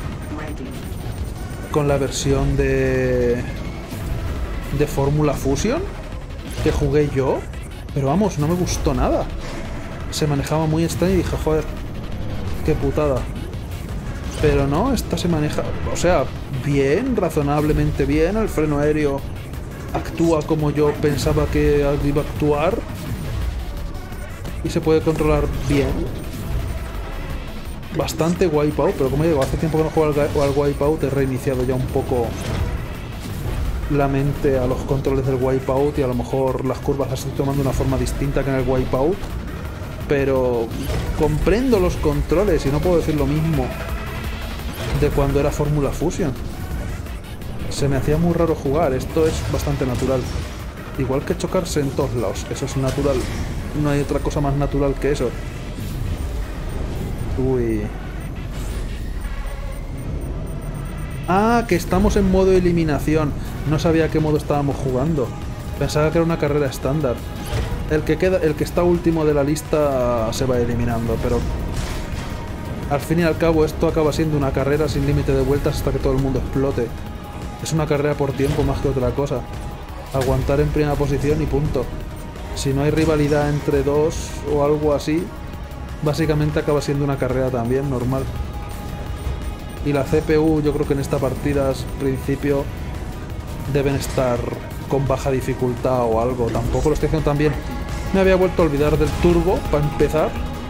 Con la versión de... De Fórmula Fusion que jugué yo. Pero vamos, no me gustó nada. Se manejaba muy extraño y dije, joder, qué putada. Pero no, esta se maneja... O sea, bien, razonablemente bien. El freno aéreo actúa como yo pensaba que iba a actuar. Y se puede controlar bien. Bastante Wipeout, pero como digo, hace tiempo que no juego al, al Wipeout, he reiniciado ya un poco la mente a los controles del Wipeout y a lo mejor las curvas las estoy tomando de una forma distinta que en el Wipeout. Pero comprendo los controles y no puedo decir lo mismo de cuando era Fórmula Fusion. Se me hacía muy raro jugar, esto es bastante natural. Igual que chocarse en todos lados, eso es natural. No hay otra cosa más natural que eso. Uy. Ah, que estamos en modo eliminación. No sabía a qué modo estábamos jugando. Pensaba que era una carrera estándar. El que queda, el que está último de la lista se va eliminando, pero al fin y al cabo esto acaba siendo una carrera sin límite de vueltas hasta que todo el mundo explote. Es una carrera por tiempo más que otra cosa. Aguantar en primera posición y punto. Si no hay rivalidad entre dos o algo así, básicamente acaba siendo una carrera también normal. Y la C P U yo creo que en esta partida al principio deben estar con baja dificultad o algo. Tampoco lo estoy haciendo tan bien. Me había vuelto a olvidar del turbo para empezar.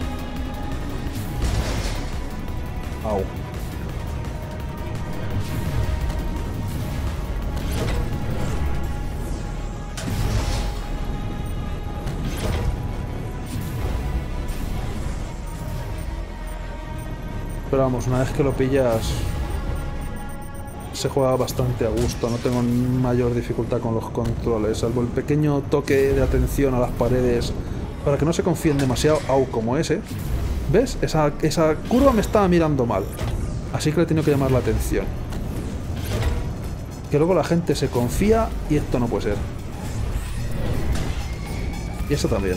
Au. Pero vamos, una vez que lo pillas se juega bastante a gusto, no tengo mayor dificultad con los controles, salvo el pequeño toque de atención a las paredes para que no se confíen demasiado. Au, como ese. ¿Ves? Esa, esa curva me estaba mirando mal, así que le he tenido que llamar la atención. Que luego la gente se confía y esto no puede ser. Y eso también.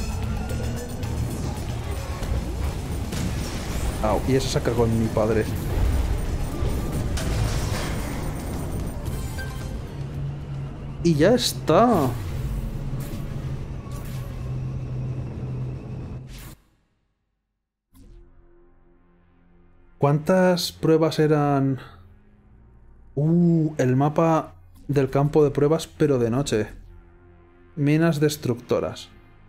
Au, y eso se cagó en mi padre. Y ya está. ¿Cuántas pruebas eran? Uh, el mapa del campo de pruebas, pero de noche. Minas destructoras.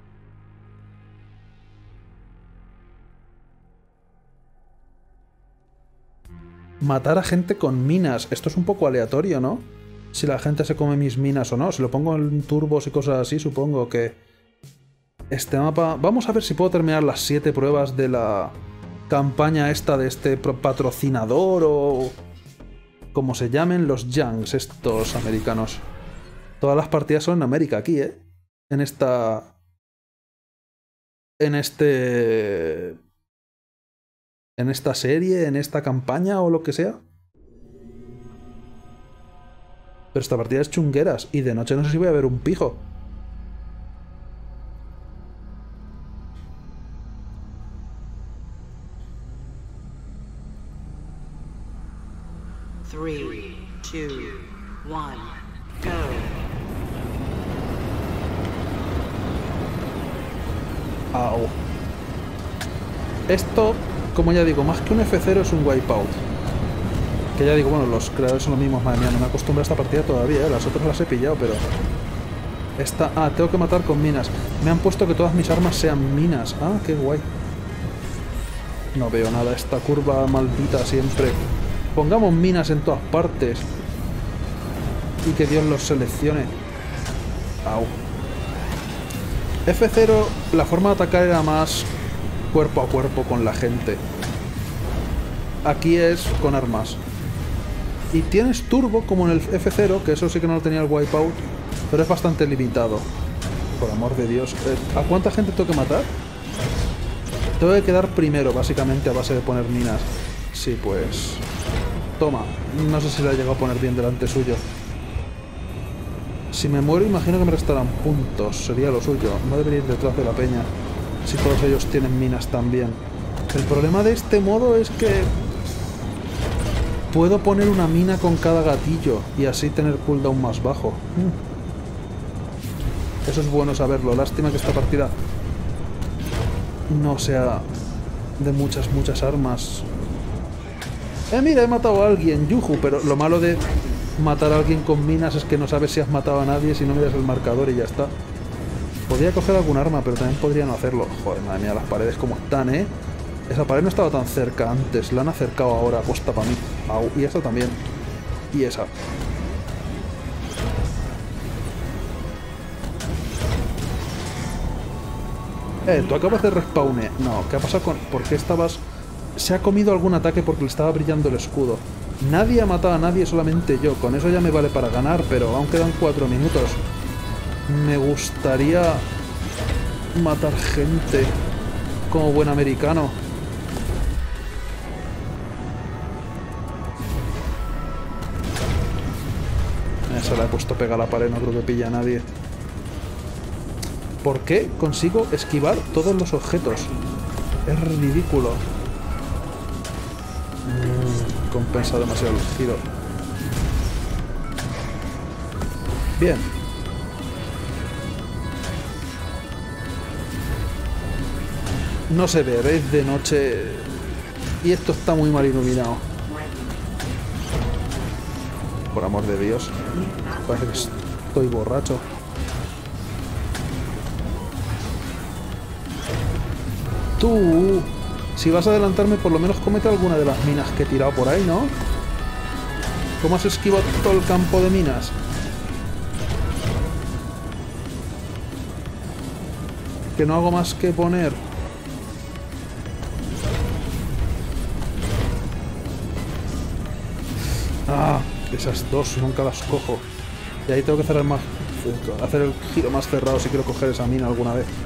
Matar a gente con minas. Esto es un poco aleatorio, ¿no? Si la gente se come mis minas o no. Si lo pongo en turbos y cosas así, supongo que... Este mapa... Vamos a ver si puedo terminar las siete pruebas de la campaña esta de este patrocinador o... como se llamen los Yanks, estos americanos. Todas las partidas son en América aquí, ¿eh? En esta... En este... En esta serie, en esta campaña o lo que sea. Pero esta partida es chungueras y de noche no sé si voy a ver un pijo. Three, two, one, go. Au. Esto, como ya digo, más que un F cero es un wipeout. Que ya digo, bueno, los creadores son los mismos. Madre mía, no me acostumbro a esta partida todavía, ¿eh? Las otras las he pillado, pero... Esta... Ah, tengo que matar con minas. Me han puesto que todas mis armas sean minas. Ah, qué guay. No veo nada, esta curva maldita siempre. Pongamos minas en todas partes. Y que Dios los seleccione. Au. F cero, la forma de atacar era más cuerpo a cuerpo con la gente. Aquí es con armas. Y tienes turbo como en el F cero, que eso sí que no lo tenía el wipeout, pero es bastante limitado. Por amor de Dios. ¿A cuánta gente tengo que matar? Tengo que quedar primero, básicamente, a base de poner minas. Sí, pues... Toma. No sé si la he llegado a poner bien delante suyo. Si me muero, imagino que me restarán puntos. Sería lo suyo. No debería ir detrás de la peña. Si todos ellos tienen minas también. El problema de este modo es que... puedo poner una mina con cada gatillo y así tener cooldown más bajo. Eso es bueno saberlo. Lástima que esta partida no sea de muchas, muchas armas. Eh, mira, he matado a alguien, yuju, pero lo malo de matar a alguien con minas es que no sabes si has matado a nadie si no miras el marcador y ya está. Podría coger algún arma, pero también podría no hacerlo. Joder, madre mía, las paredes como están, ¿eh? Esa pared no estaba tan cerca antes, la han acercado ahora, aposta para mí. Au, y esa también. Y esa. Eh, tú acabas de respawne. No, ¿qué ha pasado con...? ¿Por qué estabas...? Se ha comido algún ataque porque le estaba brillando el escudo. Nadie ha matado a nadie, solamente yo. Con eso ya me vale para ganar, pero aún quedan cuatro minutos. Me gustaría matar gente como buen americano. Esa la he puesto pega a la pared, no creo que pille a nadie. ¿Por qué consigo esquivar todos los objetos? Es ridículo. Mm, compensa demasiado el giro. Bien. No se ve, ¿veis? De noche. Y esto está muy mal iluminado. Por amor de Dios. Parece que estoy borracho. Tú, si vas a adelantarme, por lo menos cómete alguna de las minas que he tirado por ahí, ¿no? ¿Cómo has esquivado todo el campo de minas? Que no hago más que poner. Ah, esas dos nunca las cojo. Y ahí tengo que hacer el, más, hacer el giro más cerrado si quiero coger esa mina alguna vez.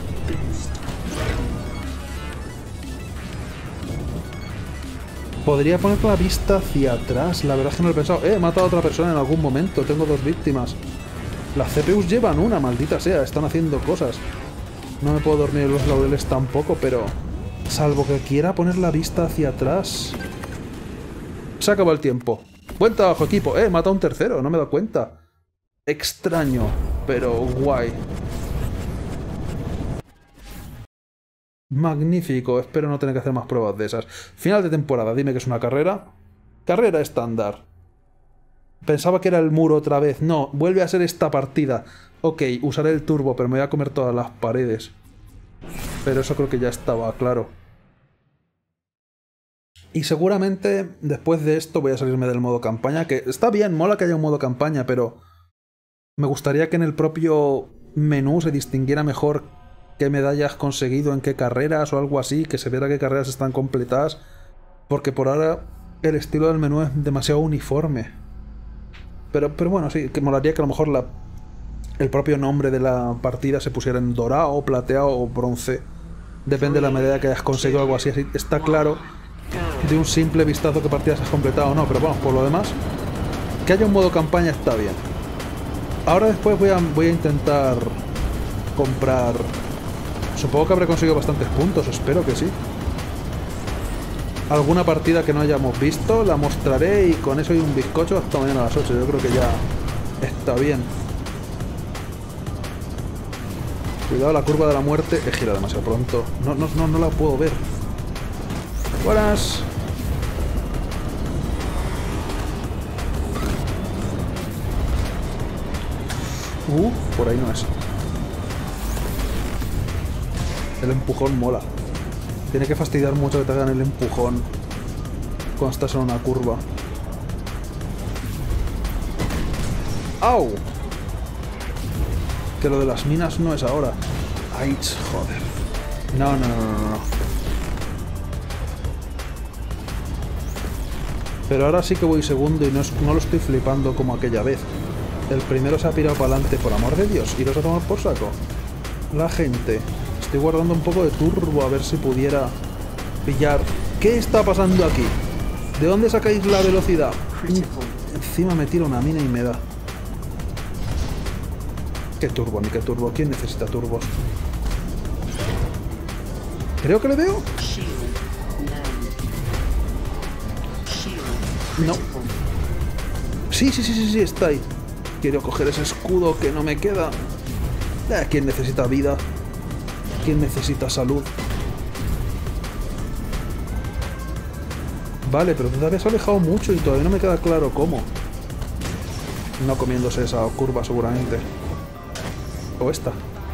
Podría poner la vista hacia atrás. La verdad es que no lo he pensado. Eh, he matado a otra persona en algún momento. Tengo dos víctimas. Las C P Us llevan una, maldita sea. Están haciendo cosas. No me puedo dormir en los laureles tampoco, pero... salvo que quiera poner la vista hacia atrás... Se acabó el tiempo. Buen trabajo, equipo. Eh, he matado a un tercero. No me he dado cuenta. Extraño, pero guay. Magnífico, espero no tener que hacer más pruebas de esas. Final de temporada, dime que es una carrera. Carrera estándar. Pensaba que era el muro otra vez. No, vuelve a ser esta partida. Ok, usaré el turbo, pero me voy a comer todas las paredes. Pero eso creo que ya estaba claro. Y seguramente después de esto voy a salirme del modo campaña, que está bien, mola que haya un modo campaña, pero me gustaría que en el propio menú se distinguiera mejor qué medallas has conseguido en qué carreras o algo así, que se viera qué carreras están completadas, porque por ahora el estilo del menú es demasiado uniforme. Pero, pero bueno, sí, que molaría que a lo mejor la, el propio nombre de la partida se pusiera en dorado, plateado o bronce. Depende de la medalla que hayas conseguido, algo así. Así está claro de un simple vistazo qué partidas has completado o no, pero vamos, por lo demás, que haya un modo campaña está bien. Ahora después voy a, voy a intentar comprar... Supongo que habré conseguido bastantes puntos, espero que sí. Alguna partida que no hayamos visto la mostraré y con eso y un bizcocho hasta mañana a las ocho. Yo creo que ya está bien. Cuidado, la curva de la muerte. He girado demasiado pronto. No, no, no, no la puedo ver. Buenas. Uh, por ahí no es. El empujón mola. Tiene que fastidiar mucho que te hagan el empujón cuando estás en una curva. ¡Au! Que lo de las minas no es ahora. ¡Ay, joder! No, no, no, no, no. Pero ahora sí que voy segundo y no, es, no lo estoy flipando como aquella vez. El primero se ha pirado para adelante, por amor de Dios. Iros a tomar por saco. La gente. Estoy guardando un poco de turbo a ver si pudiera pillar. ¿Qué está pasando aquí? ¿De dónde sacáis la velocidad? Encima me tira una mina y me da. ¿Qué turbo? Ni qué turbo. ¿Quién necesita turbos? Creo que le veo. No. Sí, sí, sí, sí, sí, está ahí. Quiero coger ese escudo que no me queda. Eh, ¿Quién necesita vida? ¿Quién necesita salud? Vale, pero tú te habías alejado mucho y todavía no me queda claro cómo. No comiéndose esa curva seguramente. O esta.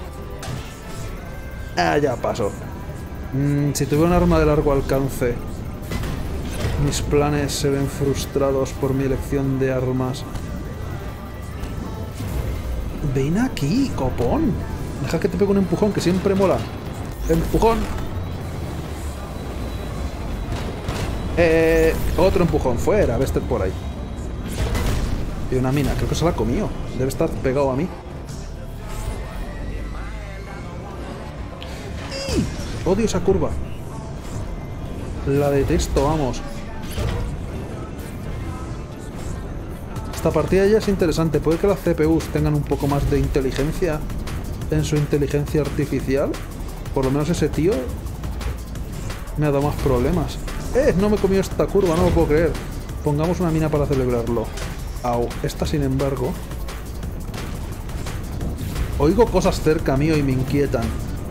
Ah, ya paso. Mm, si tuviera un arma de largo alcance, mis planes se ven frustrados por mi elección de armas. Ven aquí, copón. Deja que te pegue un empujón, que siempre mola. Empujón. Eh, otro empujón. Fuera, debe estar por ahí. Y una mina, creo que se la ha comido. Debe estar pegado a mí. Odio esa curva. La detesto, vamos. Esta partida ya es interesante. Puede que las C P Us tengan un poco más de inteligencia en su inteligencia artificial. Por lo menos ese tío me ha dado más problemas. ¡Eh! No me comió esta curva, no lo puedo creer. Pongamos una mina para celebrarlo. Au. Esta, sin embargo... Oigo cosas cerca mío y me inquietan.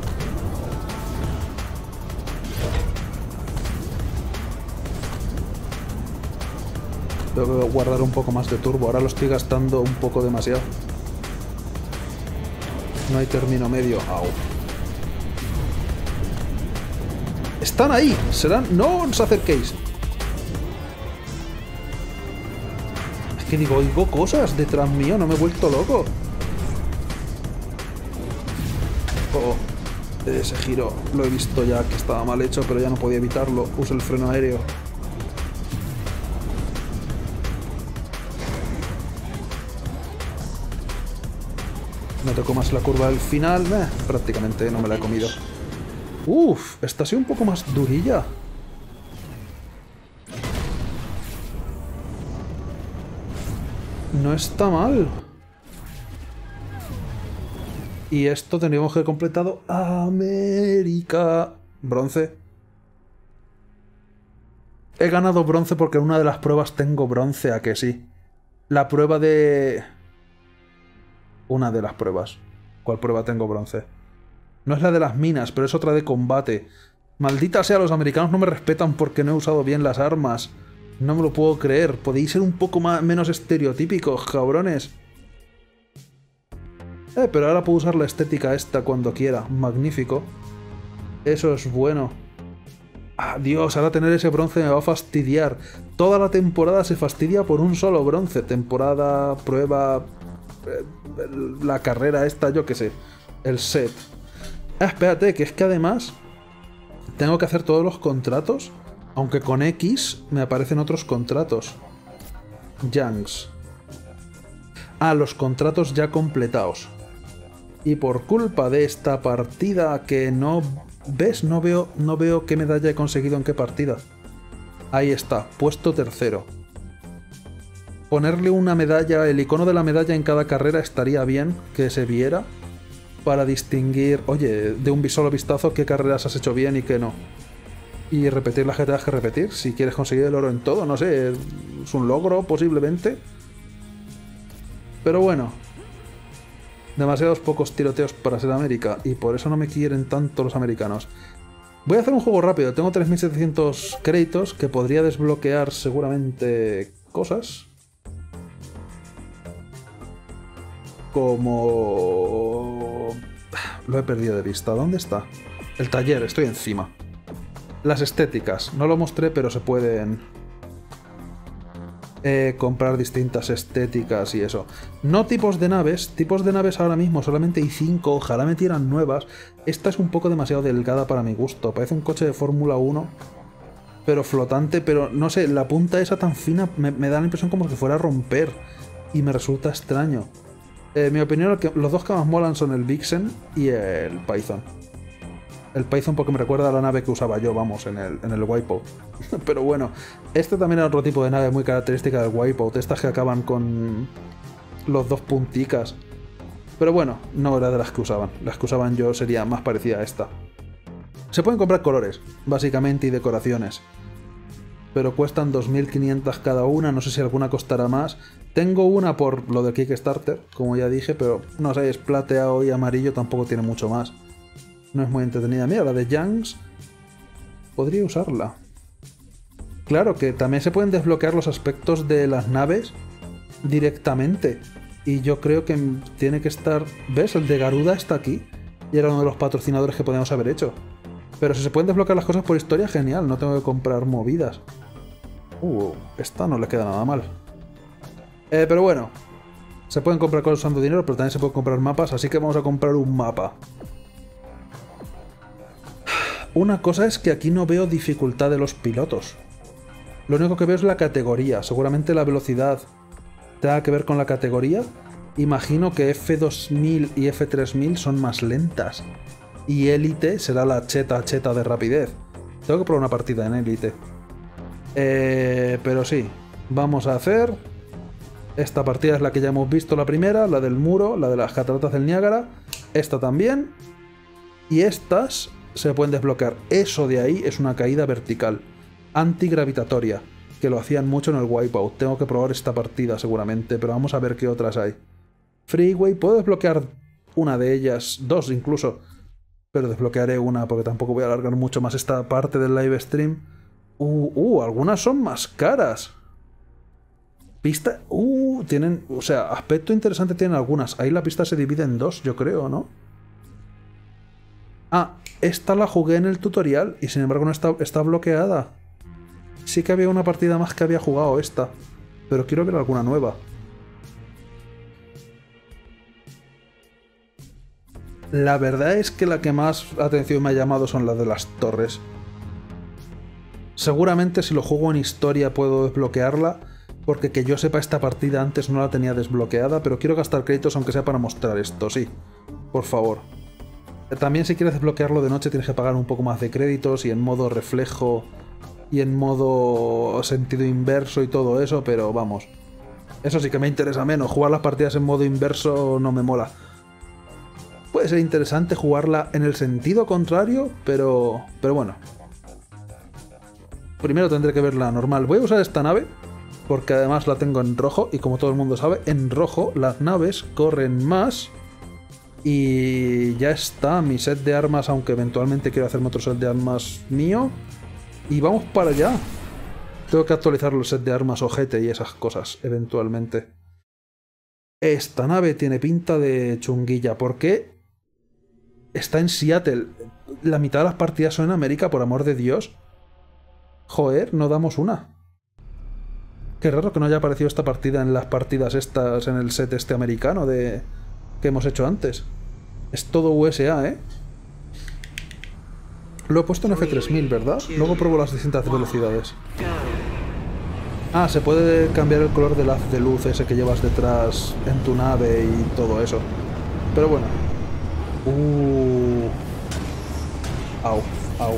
Tengo que guardar un poco más de turbo. Ahora lo estoy gastando un poco demasiado. No hay término medio. Au. ¡Están ahí! ¿Serán? ¡No os acerquéis! Es que digo, oigo cosas detrás mío. No me he vuelto loco. Oh, ese giro lo he visto ya que estaba mal hecho, pero ya no podía evitarlo. Uso el freno aéreo. Me tocó más la curva del final. Eh, prácticamente no me la he comido. Uf, esta ha sido un poco más durilla. No está mal. Y esto tendríamos que haber completado América. Bronce. He ganado bronce porque en una de las pruebas tengo bronce, ¿a que sí? La prueba de... Una de las pruebas. ¿Cuál prueba tengo bronce? No es la de las minas, pero es otra de combate. Maldita sea, los americanos no me respetan porque no he usado bien las armas. No me lo puedo creer. Podéis ser un poco más, menos estereotípicos, cabrones. Eh, pero ahora puedo usar la estética esta cuando quiera. Magnífico. Eso es bueno. Adiós, ahora tener ese bronce me va a fastidiar. Toda la temporada se fastidia por un solo bronce. Temporada, prueba... La carrera esta, yo qué sé. El set. Ah, espérate, que es que además tengo que hacer todos los contratos. Aunque con X me aparecen otros contratos. Yanks. Ah, los contratos ya completados. Y por culpa de esta partida que no... ¿Ves? No veo, no veo qué medalla he conseguido en qué partida. Ahí está, puesto tercero. Ponerle una medalla, el icono de la medalla en cada carrera estaría bien que se viera. Para distinguir, oye, de un solo vistazo qué carreras has hecho bien y qué no. Y repetir las que tengas que repetir. Si quieres conseguir el oro en todo, no sé, es un logro posiblemente. Pero bueno. Demasiados pocos tiroteos para ser América, y por eso no me quieren tanto los americanos. Voy a hacer un juego rápido. Tengo tres mil setecientos créditos que podría desbloquear seguramente cosas. Como... Lo he perdido de vista. ¿Dónde está? El taller, estoy encima. Las estéticas. No lo mostré, pero se pueden... Eh, comprar distintas estéticas y eso. No tipos de naves. Tipos de naves ahora mismo solamente hay cinco. Ojalá metieran nuevas. Esta es un poco demasiado delgada para mi gusto. Parece un coche de Fórmula uno, pero flotante. Pero no sé, la punta esa tan fina me, me da la impresión como si fuera a romper. Y me resulta extraño. En eh, mi opinión, los dos que más molan son el Vixen y el Python. El Python porque me recuerda a la nave que usaba yo, vamos, en el, en el Wipeout. Pero bueno, este también era otro tipo de nave muy característica del Wipeout. Estas que acaban con los dos punticas. Pero bueno, no era de las que usaban. Las que usaban yo sería más parecida a esta. Se pueden comprar colores, básicamente, y decoraciones. Pero cuestan dos mil quinientos cada una, no sé si alguna costará más. Tengo una por lo del Kickstarter, como ya dije, pero no sé, es plateado y amarillo, tampoco tiene mucho más. No es muy entretenida. Mira, la de Youngs. Podría usarla. Claro que también se pueden desbloquear los aspectos de las naves directamente. Y yo creo que tiene que estar... ¿Ves? El de Garuda está aquí. Y era uno de los patrocinadores que podíamos haber hecho. Pero si se pueden desbloquear las cosas por historia, genial. No tengo que comprar movidas. Uh, esta no le queda nada mal. Eh, pero bueno. Se pueden comprar cosas usando dinero, pero también se pueden comprar mapas. Así que vamos a comprar un mapa. Una cosa es que aquí no veo dificultad de los pilotos. Lo único que veo es la categoría. Seguramente la velocidad tenga que ver con la categoría. Imagino que F dos mil y F tres mil son más lentas. Y élite será la cheta cheta de rapidez. Tengo que probar una partida en élite. Eh, pero sí, vamos a hacer... Esta partida es la que ya hemos visto, la primera, la del muro, la de las cataratas del Niágara. Esta también. Y estas... se pueden desbloquear. Eso de ahí es una caída vertical. Antigravitatoria. Que lo hacían mucho en el Wipeout. Tengo que probar esta partida seguramente, pero vamos a ver qué otras hay. Freeway. Puedo desbloquear una de ellas. Dos incluso. Pero desbloquearé una porque tampoco voy a alargar mucho más esta parte del live stream. Uh, uh, algunas son más caras. Pista... Uh, tienen... O sea, aspecto interesante tienen algunas. Ahí la pista se divide en dos, yo creo, ¿no? Ah, esta la jugué en el tutorial y sin embargo no está, está bloqueada. Sí que había una partida más que había jugado esta, pero quiero ver alguna nueva. La verdad es que la que más atención me ha llamado son las de las torres. Seguramente si lo juego en historia puedo desbloquearla, porque que yo sepa esta partida antes no la tenía desbloqueada, pero quiero gastar créditos aunque sea para mostrar esto, sí. Por favor. También si quieres desbloquearlo de noche tienes que pagar un poco más de créditos y en modo reflejo y en modo sentido inverso y todo eso, pero vamos. Eso sí que me interesa menos. Jugar las partidas en modo inverso no me mola. Puede ser interesante jugarla en el sentido contrario, pero, pero bueno. Primero tendré que verla normal. Voy a usar esta nave porque además la tengo en rojo y como todo el mundo sabe, en rojo las naves corren más. Y ya está mi set de armas, aunque eventualmente quiero hacerme otro set de armas mío. Y vamos para allá. Tengo que actualizar los sets de armas ojete y esas cosas, eventualmente. Esta nave tiene pinta de chunguilla. ¿Por qué? Está en Seattle. La mitad de las partidas son en América, por amor de Dios. Joder, no damos una. Qué raro que no haya aparecido esta partida en las partidas estas, en el set este americano de... que hemos hecho antes. Es todo U S A, ¿eh? Lo he puesto en F tres mil, ¿verdad? Luego pruebo las distintas velocidades. Ah, se puede cambiar el color del haz de luz ese que llevas detrás en tu nave y todo eso. Pero bueno. Uh. Au, au.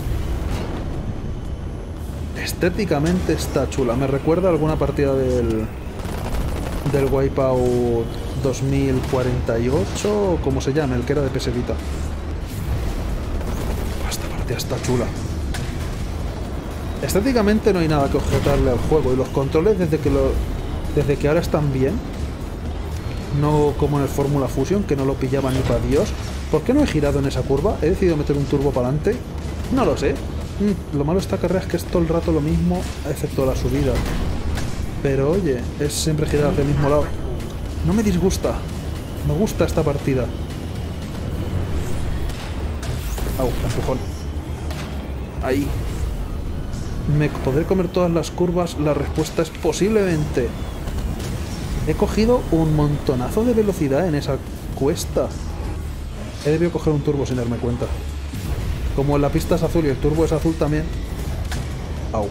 Estéticamente está chula. Me recuerda a alguna partida del... del Wipeout dos mil cuarenta y ocho, o como se llame, el que era de P S Vita. Esta partida está chula. Estéticamente no hay nada que objetarle al juego y los controles desde que lo, desde que ahora están bien, No como en el Fórmula Fusion, que no lo pillaba ni para Dios. ¿Por qué no he girado en esa curva? ¿He decidido meter un turbo para adelante? No lo sé. Mm, lo malo de esta carrera es que es todo el rato lo mismo, excepto la subida. Pero oye, es siempre girar hacia el mismo lado. No me disgusta. Me gusta esta partida. Au, empujón. Ahí. ¿Me podré comer todas las curvas? La respuesta es posiblemente. He cogido un montonazo de velocidad en esa cuesta. He debido coger un turbo sin darme cuenta. Como la pista es azul y el turbo es azul también. Au.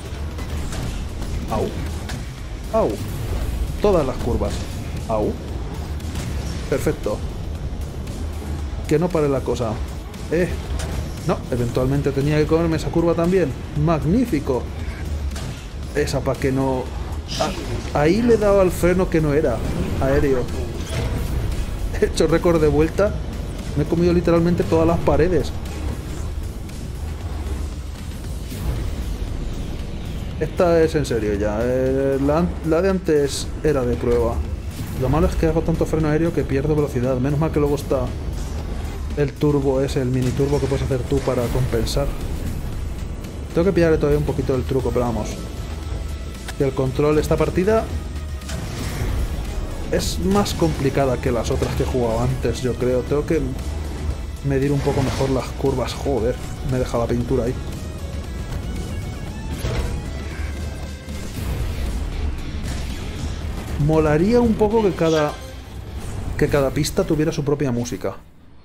Au. Au. Todas las curvas. Au. Perfecto. Que no pare la cosa. Eh. No, eventualmente tenía que comerme esa curva también. Magnífico. Esa para que no... Ah, ahí le he dado al freno que no era. Aéreo. He hecho récord de vuelta. Me he comido literalmente todas las paredes. Esta es en serio ya. Eh, la, la de antes era de prueba. Lo malo es que hago tanto freno aéreo que pierdo velocidad. Menos mal que luego está el turbo ese, el mini turbo que puedes hacer tú para compensar. Tengo que pillarle todavía un poquito del truco, pero vamos. Y el control, esta partida es más complicada que las otras que he jugado antes, yo creo. Tengo que medir un poco mejor las curvas. Joder, me deja la pintura ahí. Molaría un poco que cada que cada pista tuviera su propia música.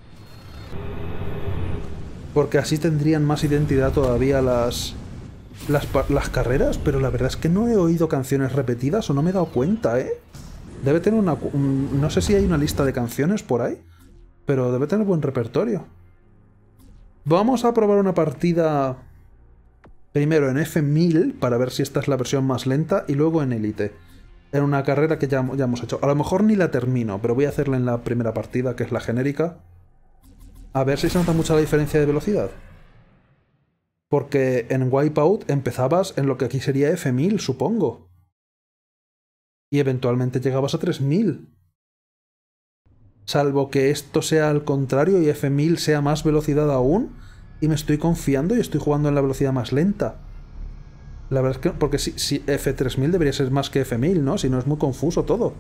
Porque así tendrían más identidad todavía las, las, las carreras, pero la verdad es que no he oído canciones repetidas o no me he dado cuenta, ¿eh? Debe tener una... Un, no sé si hay una lista de canciones por ahí, pero debe tener buen repertorio. Vamos a probar una partida primero en F mil para ver si esta es la versión más lenta y luego en Elite. En una carrera que ya, ya hemos hecho. A lo mejor ni la termino, pero voy a hacerla en la primera partida, que es la genérica. A ver si se nota mucha la diferencia de velocidad. Porque en Wipeout empezabas en lo que aquí sería F mil, supongo. Y eventualmente llegabas a tres mil. Salvo que esto sea al contrario y F mil sea más velocidad aún. Y me estoy confiando y estoy jugando en la velocidad más lenta. La verdad es que... Porque si, si F tres mil debería ser más que F mil, ¿no? Si no es muy confuso todo.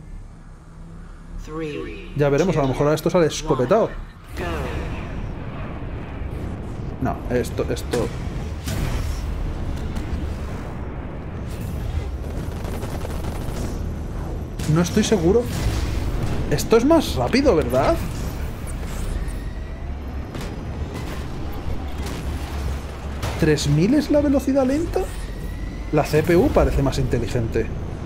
Ya veremos, a lo mejor ahora esto sale escopetado. No, esto, esto... No estoy seguro. Esto es más rápido, ¿verdad? ¿tres mil es la velocidad lenta? La C P U parece más inteligente.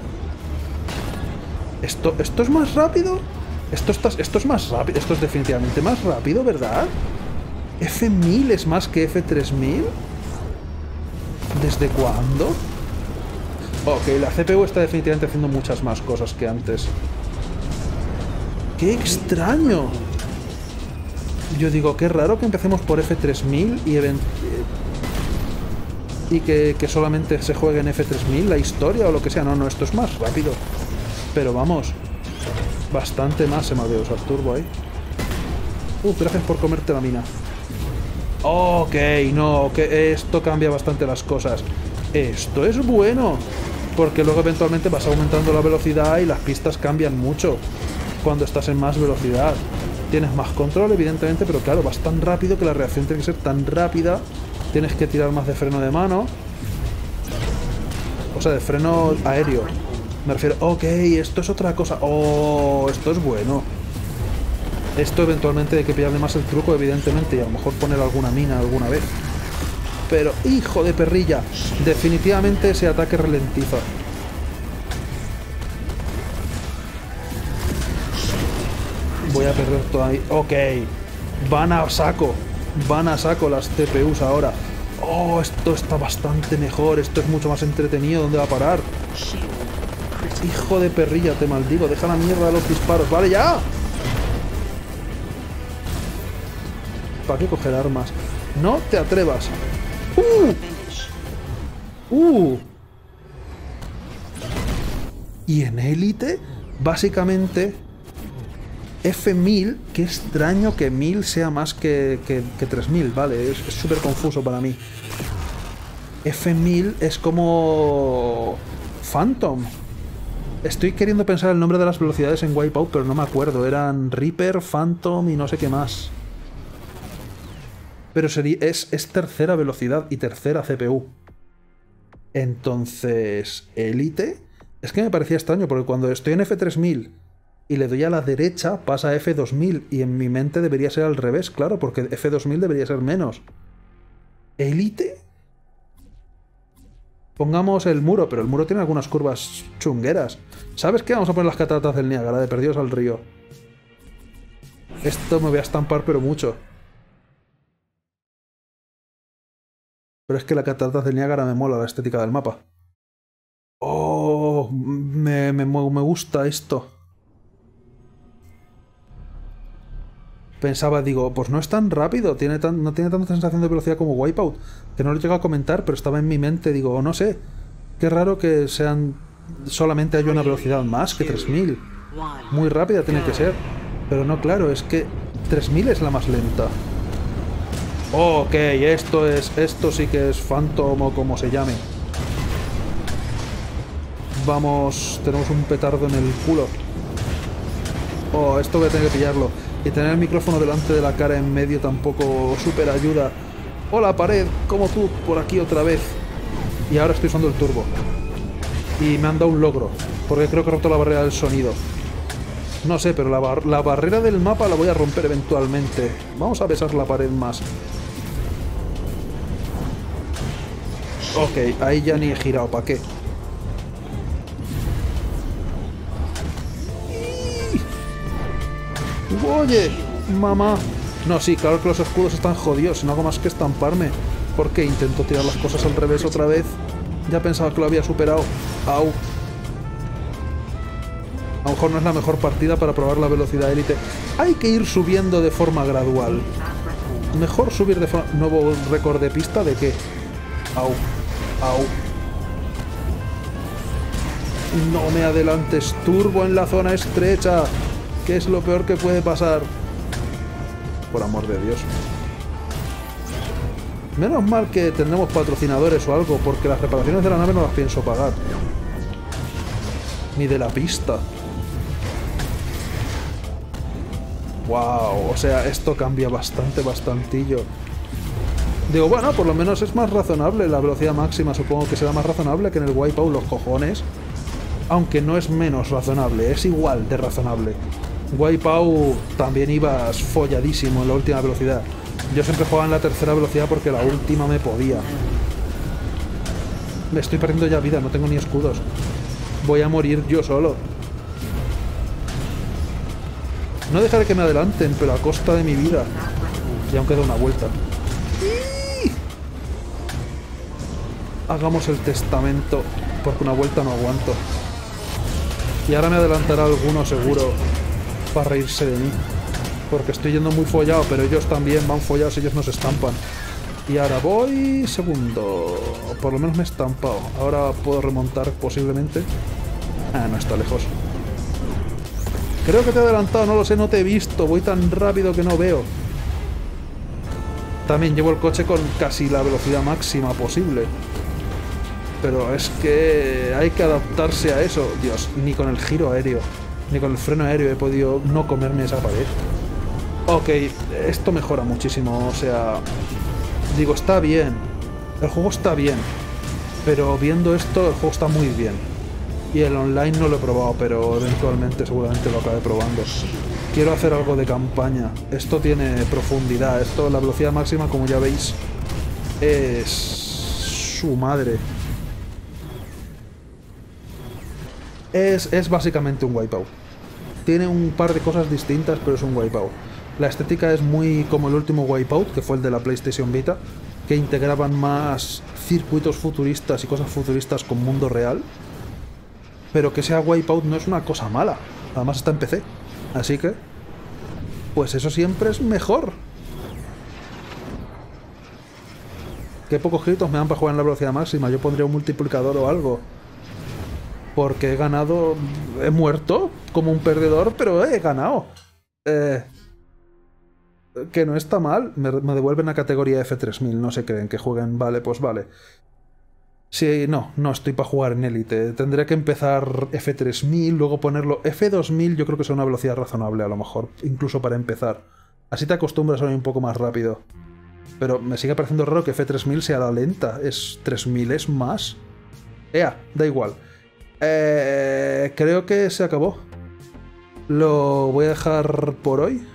¿Esto, esto es más rápido? Esto, está, esto es más rápido. Esto es definitivamente más rápido, ¿verdad? ¿F mil es más que F tres mil? ¿Desde cuándo? Ok, la C P U está definitivamente haciendo muchas más cosas que antes. ¡Qué extraño! Yo digo, qué raro que empecemos por F tres mil y, y que, que solamente se juegue en F tres mil la historia o lo que sea. No, no, esto es más rápido. Pero vamos, bastante más. Se me olvidó usar turbo ahí. Uh, gracias por comerte la mina. Ok, no, que esto cambia bastante las cosas. Esto es bueno, porque luego eventualmente vas aumentando la velocidad y las pistas cambian mucho cuando estás en más velocidad. Tienes más control, evidentemente, pero claro, vas tan rápido que la reacción tiene que ser tan rápida. Tienes que tirar más de freno de mano. O sea, de freno aéreo. Me refiero, ok, esto es otra cosa. Oh, esto es bueno. Esto eventualmente hay que pillarle más el truco, evidentemente, y a lo mejor poner alguna mina alguna vez. Pero, hijo de perrilla, definitivamente ese ataque ralentiza. Voy a perder todo ahí. Ok, van a saco. Van a saco las C P Us ahora. Oh, esto está bastante mejor. Esto es mucho más entretenido. ¿Dónde va a parar? Hijo de perrilla, te maldigo. Deja la mierda de los disparos. ¡Vale, ya! ¿Para qué coger armas? No te atrevas. ¡Uh! ¡Uh! Y en Elite, básicamente, F mil, qué extraño que mil sea más que, que, que tres mil, vale, es súper confuso para mí. F mil es como... Phantom. Estoy queriendo pensar el nombre de las velocidades en Wipeout, pero no me acuerdo. Eran Reaper, Phantom y no sé qué más. Pero sería, es, es tercera velocidad y tercera C P U. Entonces, Elite... Es que me parecía extraño, porque cuando estoy en F tres mil y le doy a la derecha, pasa a F dos mil, y en mi mente debería ser al revés, claro, porque F dos mil debería ser menos. ¿Elite? Pongamos el muro, pero el muro tiene algunas curvas chungueras. ¿Sabes qué? Vamos a poner las cataratas del Niágara, de perdidos al río. Esto me voy a estampar, pero mucho. Pero es que la cataratas del Niágara me mola la estética del mapa. Oh, me, me, me gusta esto. Pensaba, digo, pues no es tan rápido, tiene tan, no tiene tanta sensación de velocidad como Wipeout, que no lo he llegado a comentar, pero estaba en mi mente, digo, no sé, qué raro que sean solamente haya una velocidad más que tres mil. Muy rápida tiene que ser, pero no, claro, es que tres mil es la más lenta. Ok, esto es, esto sí que es Phantom o como se llame. Vamos, tenemos un petardo en el culo. Oh, esto voy a tener que pillarlo. Y tener el micrófono delante de la cara en medio tampoco súper ayuda. Hola pared, como tú, por aquí otra vez. Y ahora estoy usando el turbo. Y me han dado un logro, porque creo que he roto la barrera del sonido. No sé, pero la, bar la barrera del mapa la voy a romper eventualmente. Vamos a besar la pared más. Ok, ahí ya ni he girado, ¿para qué? Oye, mamá. No, sí, claro que los escudos están jodidos. No hago más que estamparme. ¿Por qué intento tirar las cosas al revés otra vez? Ya pensaba que lo había superado. Au. A lo mejor no es la mejor partida para probar la velocidad élite. Hay que ir subiendo de forma gradual. Mejor subir de forma... ¿Nuevo récord de pista de qué? Au. Au. No me adelantes. Turbo en la zona estrecha. ¿Qué es lo peor que puede pasar? Por amor de Dios. Menos mal que tendremos patrocinadores o algo, porque las reparaciones de la nave no las pienso pagar. Ni de la pista. Wow, o sea, esto cambia bastante, bastantillo. Digo, bueno, por lo menos es más razonable. La velocidad máxima supongo que será más razonable que en el Wipeout, los cojones. Aunque no es menos razonable, es igual de razonable. Wipeout también ibas folladísimo en la última velocidad. Yo siempre jugaba en la tercera velocidad porque la última me podía. Me estoy perdiendo ya vida, no tengo ni escudos. Voy a morir yo solo. No dejaré que me adelanten, pero a costa de mi vida. Y aún queda una vuelta. Hagamos el testamento, porque una vuelta no aguanto. Y ahora me adelantará alguno seguro para reírse de mí. Porque estoy yendo muy follado, pero ellos también van follados, ellos nos estampan. Y ahora voy segundo. Por lo menos me he estampado. Ahora puedo remontar posiblemente. Ah, no está lejos. Creo que te he adelantado, no lo sé, no te he visto. Voy tan rápido que no veo. También llevo el coche con casi la velocidad máxima posible. Pero es que hay que adaptarse a eso. Dios, ni con el giro aéreo, ni con el freno aéreo he podido no comerme esa pared. Ok, esto mejora muchísimo, o sea... Digo, está bien. El juego está bien. Pero viendo esto, el juego está muy bien. Y el online no lo he probado, pero eventualmente seguramente lo acabe probando. Quiero hacer algo de campaña. Esto tiene profundidad. Esto, la velocidad máxima, como ya veis, es... su madre. Es, es básicamente un Wipeout. Tiene un par de cosas distintas, pero es un Wipeout. La estética es muy como el último Wipeout, que fue el de la PlayStation Vita, que integraban más circuitos futuristas y cosas futuristas con mundo real. Pero que sea Wipeout no es una cosa mala. Además está en P C. Así que... pues eso siempre es mejor. Qué pocos gritos me dan para jugar en la velocidad máxima. Yo pondría un multiplicador o algo. Porque he ganado... he muerto como un perdedor, pero he ganado. Eh, que no está mal. Me, me devuelven a categoría F tres mil. No se creen que jueguen. Vale, pues vale. Sí, no, no estoy para jugar en élite. Tendré que empezar F tres mil, luego ponerlo F dos mil. Yo creo que es una velocidad razonable a lo mejor. Incluso para empezar. Así te acostumbras a ir un poco más rápido. Pero me sigue pareciendo raro que F tres mil sea la lenta. Es tres mil, es más. Ea, da igual. Eh, creo que se acabó. Lo voy a dejar por hoy.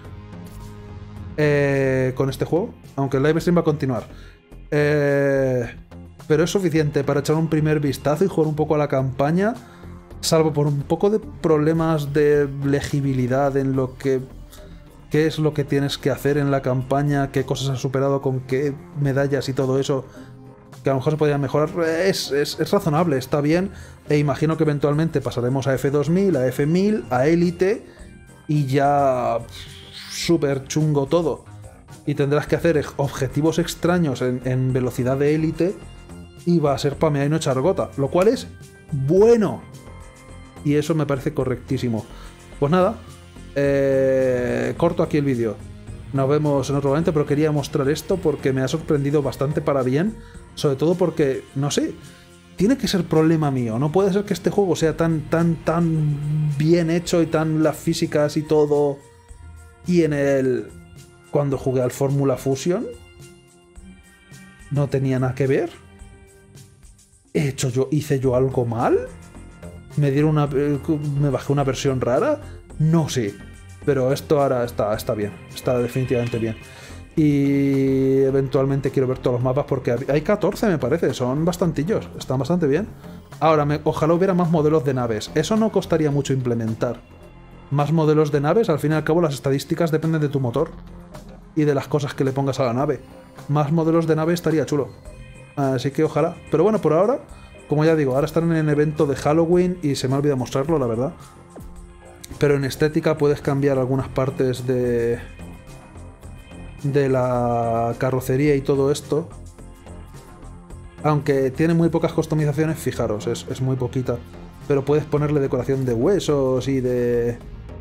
Eh, con este juego. Aunque el live stream va a continuar. Eh, pero es suficiente para echar un primer vistazo y jugar un poco a la campaña. Salvo por un poco de problemas de legibilidad en lo que... qué es lo que tienes que hacer en la campaña, qué cosas has superado, con qué medallas y todo eso, que a lo mejor se podrían mejorar. Es, es, es razonable, está bien, e imagino que eventualmente pasaremos a F dos mil, a F mil, a élite, y ya súper chungo todo. Y tendrás que hacer objetivos extraños en, en velocidad de élite, y va a ser pamear y no echar gota, lo cual es bueno. Y eso me parece correctísimo. Pues nada, Eh, corto aquí el vídeo. Nos vemos en otro momento, pero quería mostrar esto porque me ha sorprendido bastante para bien. Sobre todo porque, no sé, tiene que ser problema mío. No puede ser que este juego sea tan, tan, tan bien hecho y tan las físicas y todo. Y en el... cuando jugué al Fórmula Fusion no tenía nada que ver. ¿He hecho yo, hice yo algo mal? ¿Me dieron una... me bajé una versión rara? No sé, pero esto ahora está, está bien, está definitivamente bien. Y eventualmente quiero ver todos los mapas porque hay catorce me parece, son bastantillos, están bastante bien. Ahora, me, ojalá hubiera más modelos de naves, eso no costaría mucho implementar. Más modelos de naves, al fin y al cabo las estadísticas dependen de tu motor y de las cosas que le pongas a la nave. Más modelos de nave estaría chulo, así que ojalá. Pero bueno, por ahora, como ya digo, ahora están en el evento de Halloween y se me ha olvidado mostrarlo, la verdad. Pero en estética puedes cambiar algunas partes de de la carrocería y todo esto. Aunque tiene muy pocas customizaciones, fijaros, es, es muy poquita. Pero puedes ponerle decoración de huesos y de...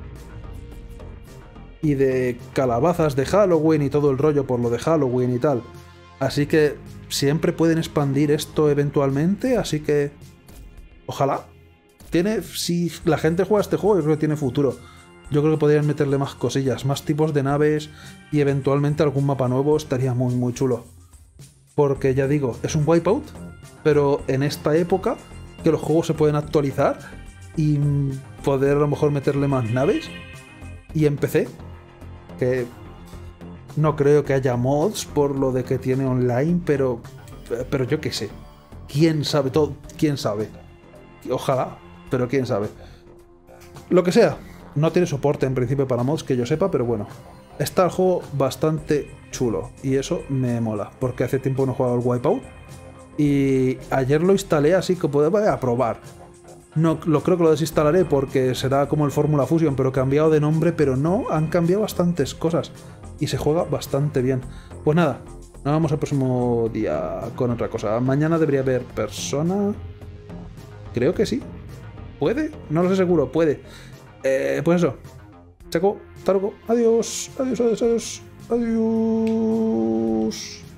y de calabazas de Halloween y todo el rollo por lo de Halloween y tal. Así que siempre pueden expandir esto eventualmente, así que... ojalá. Tiene, si la gente juega este juego, yo creo que tiene futuro. Yo creo que podrían meterle más cosillas, más tipos de naves y eventualmente algún mapa nuevo estaría muy muy chulo. Porque ya digo, es un Wipeout, pero en esta época que los juegos se pueden actualizar y poder a lo mejor meterle más naves. Y en P C, que no creo que haya mods por lo de que tiene online, pero, pero yo qué sé. ¿Quién sabe todo? ¿Quién sabe? Ojalá. Pero quién sabe. Lo que sea, no tiene soporte en principio para mods que yo sepa, pero bueno. Está el juego bastante chulo y eso me mola, porque hace tiempo no he jugado al Wipeout. Y ayer lo instalé así que puedo a probar. No, lo creo que lo desinstalaré porque será como el Fórmula Fusion, pero cambiado de nombre, pero no, han cambiado bastantes cosas. Y se juega bastante bien. Pues nada, nos vemos el próximo día con otra cosa. Mañana debería haber Persona... creo que sí. ¿Puede? No lo sé seguro, puede. Eh, pues eso. Chaco, hasta luego. Adiós. Adiós, adiós, adiós. Adiós.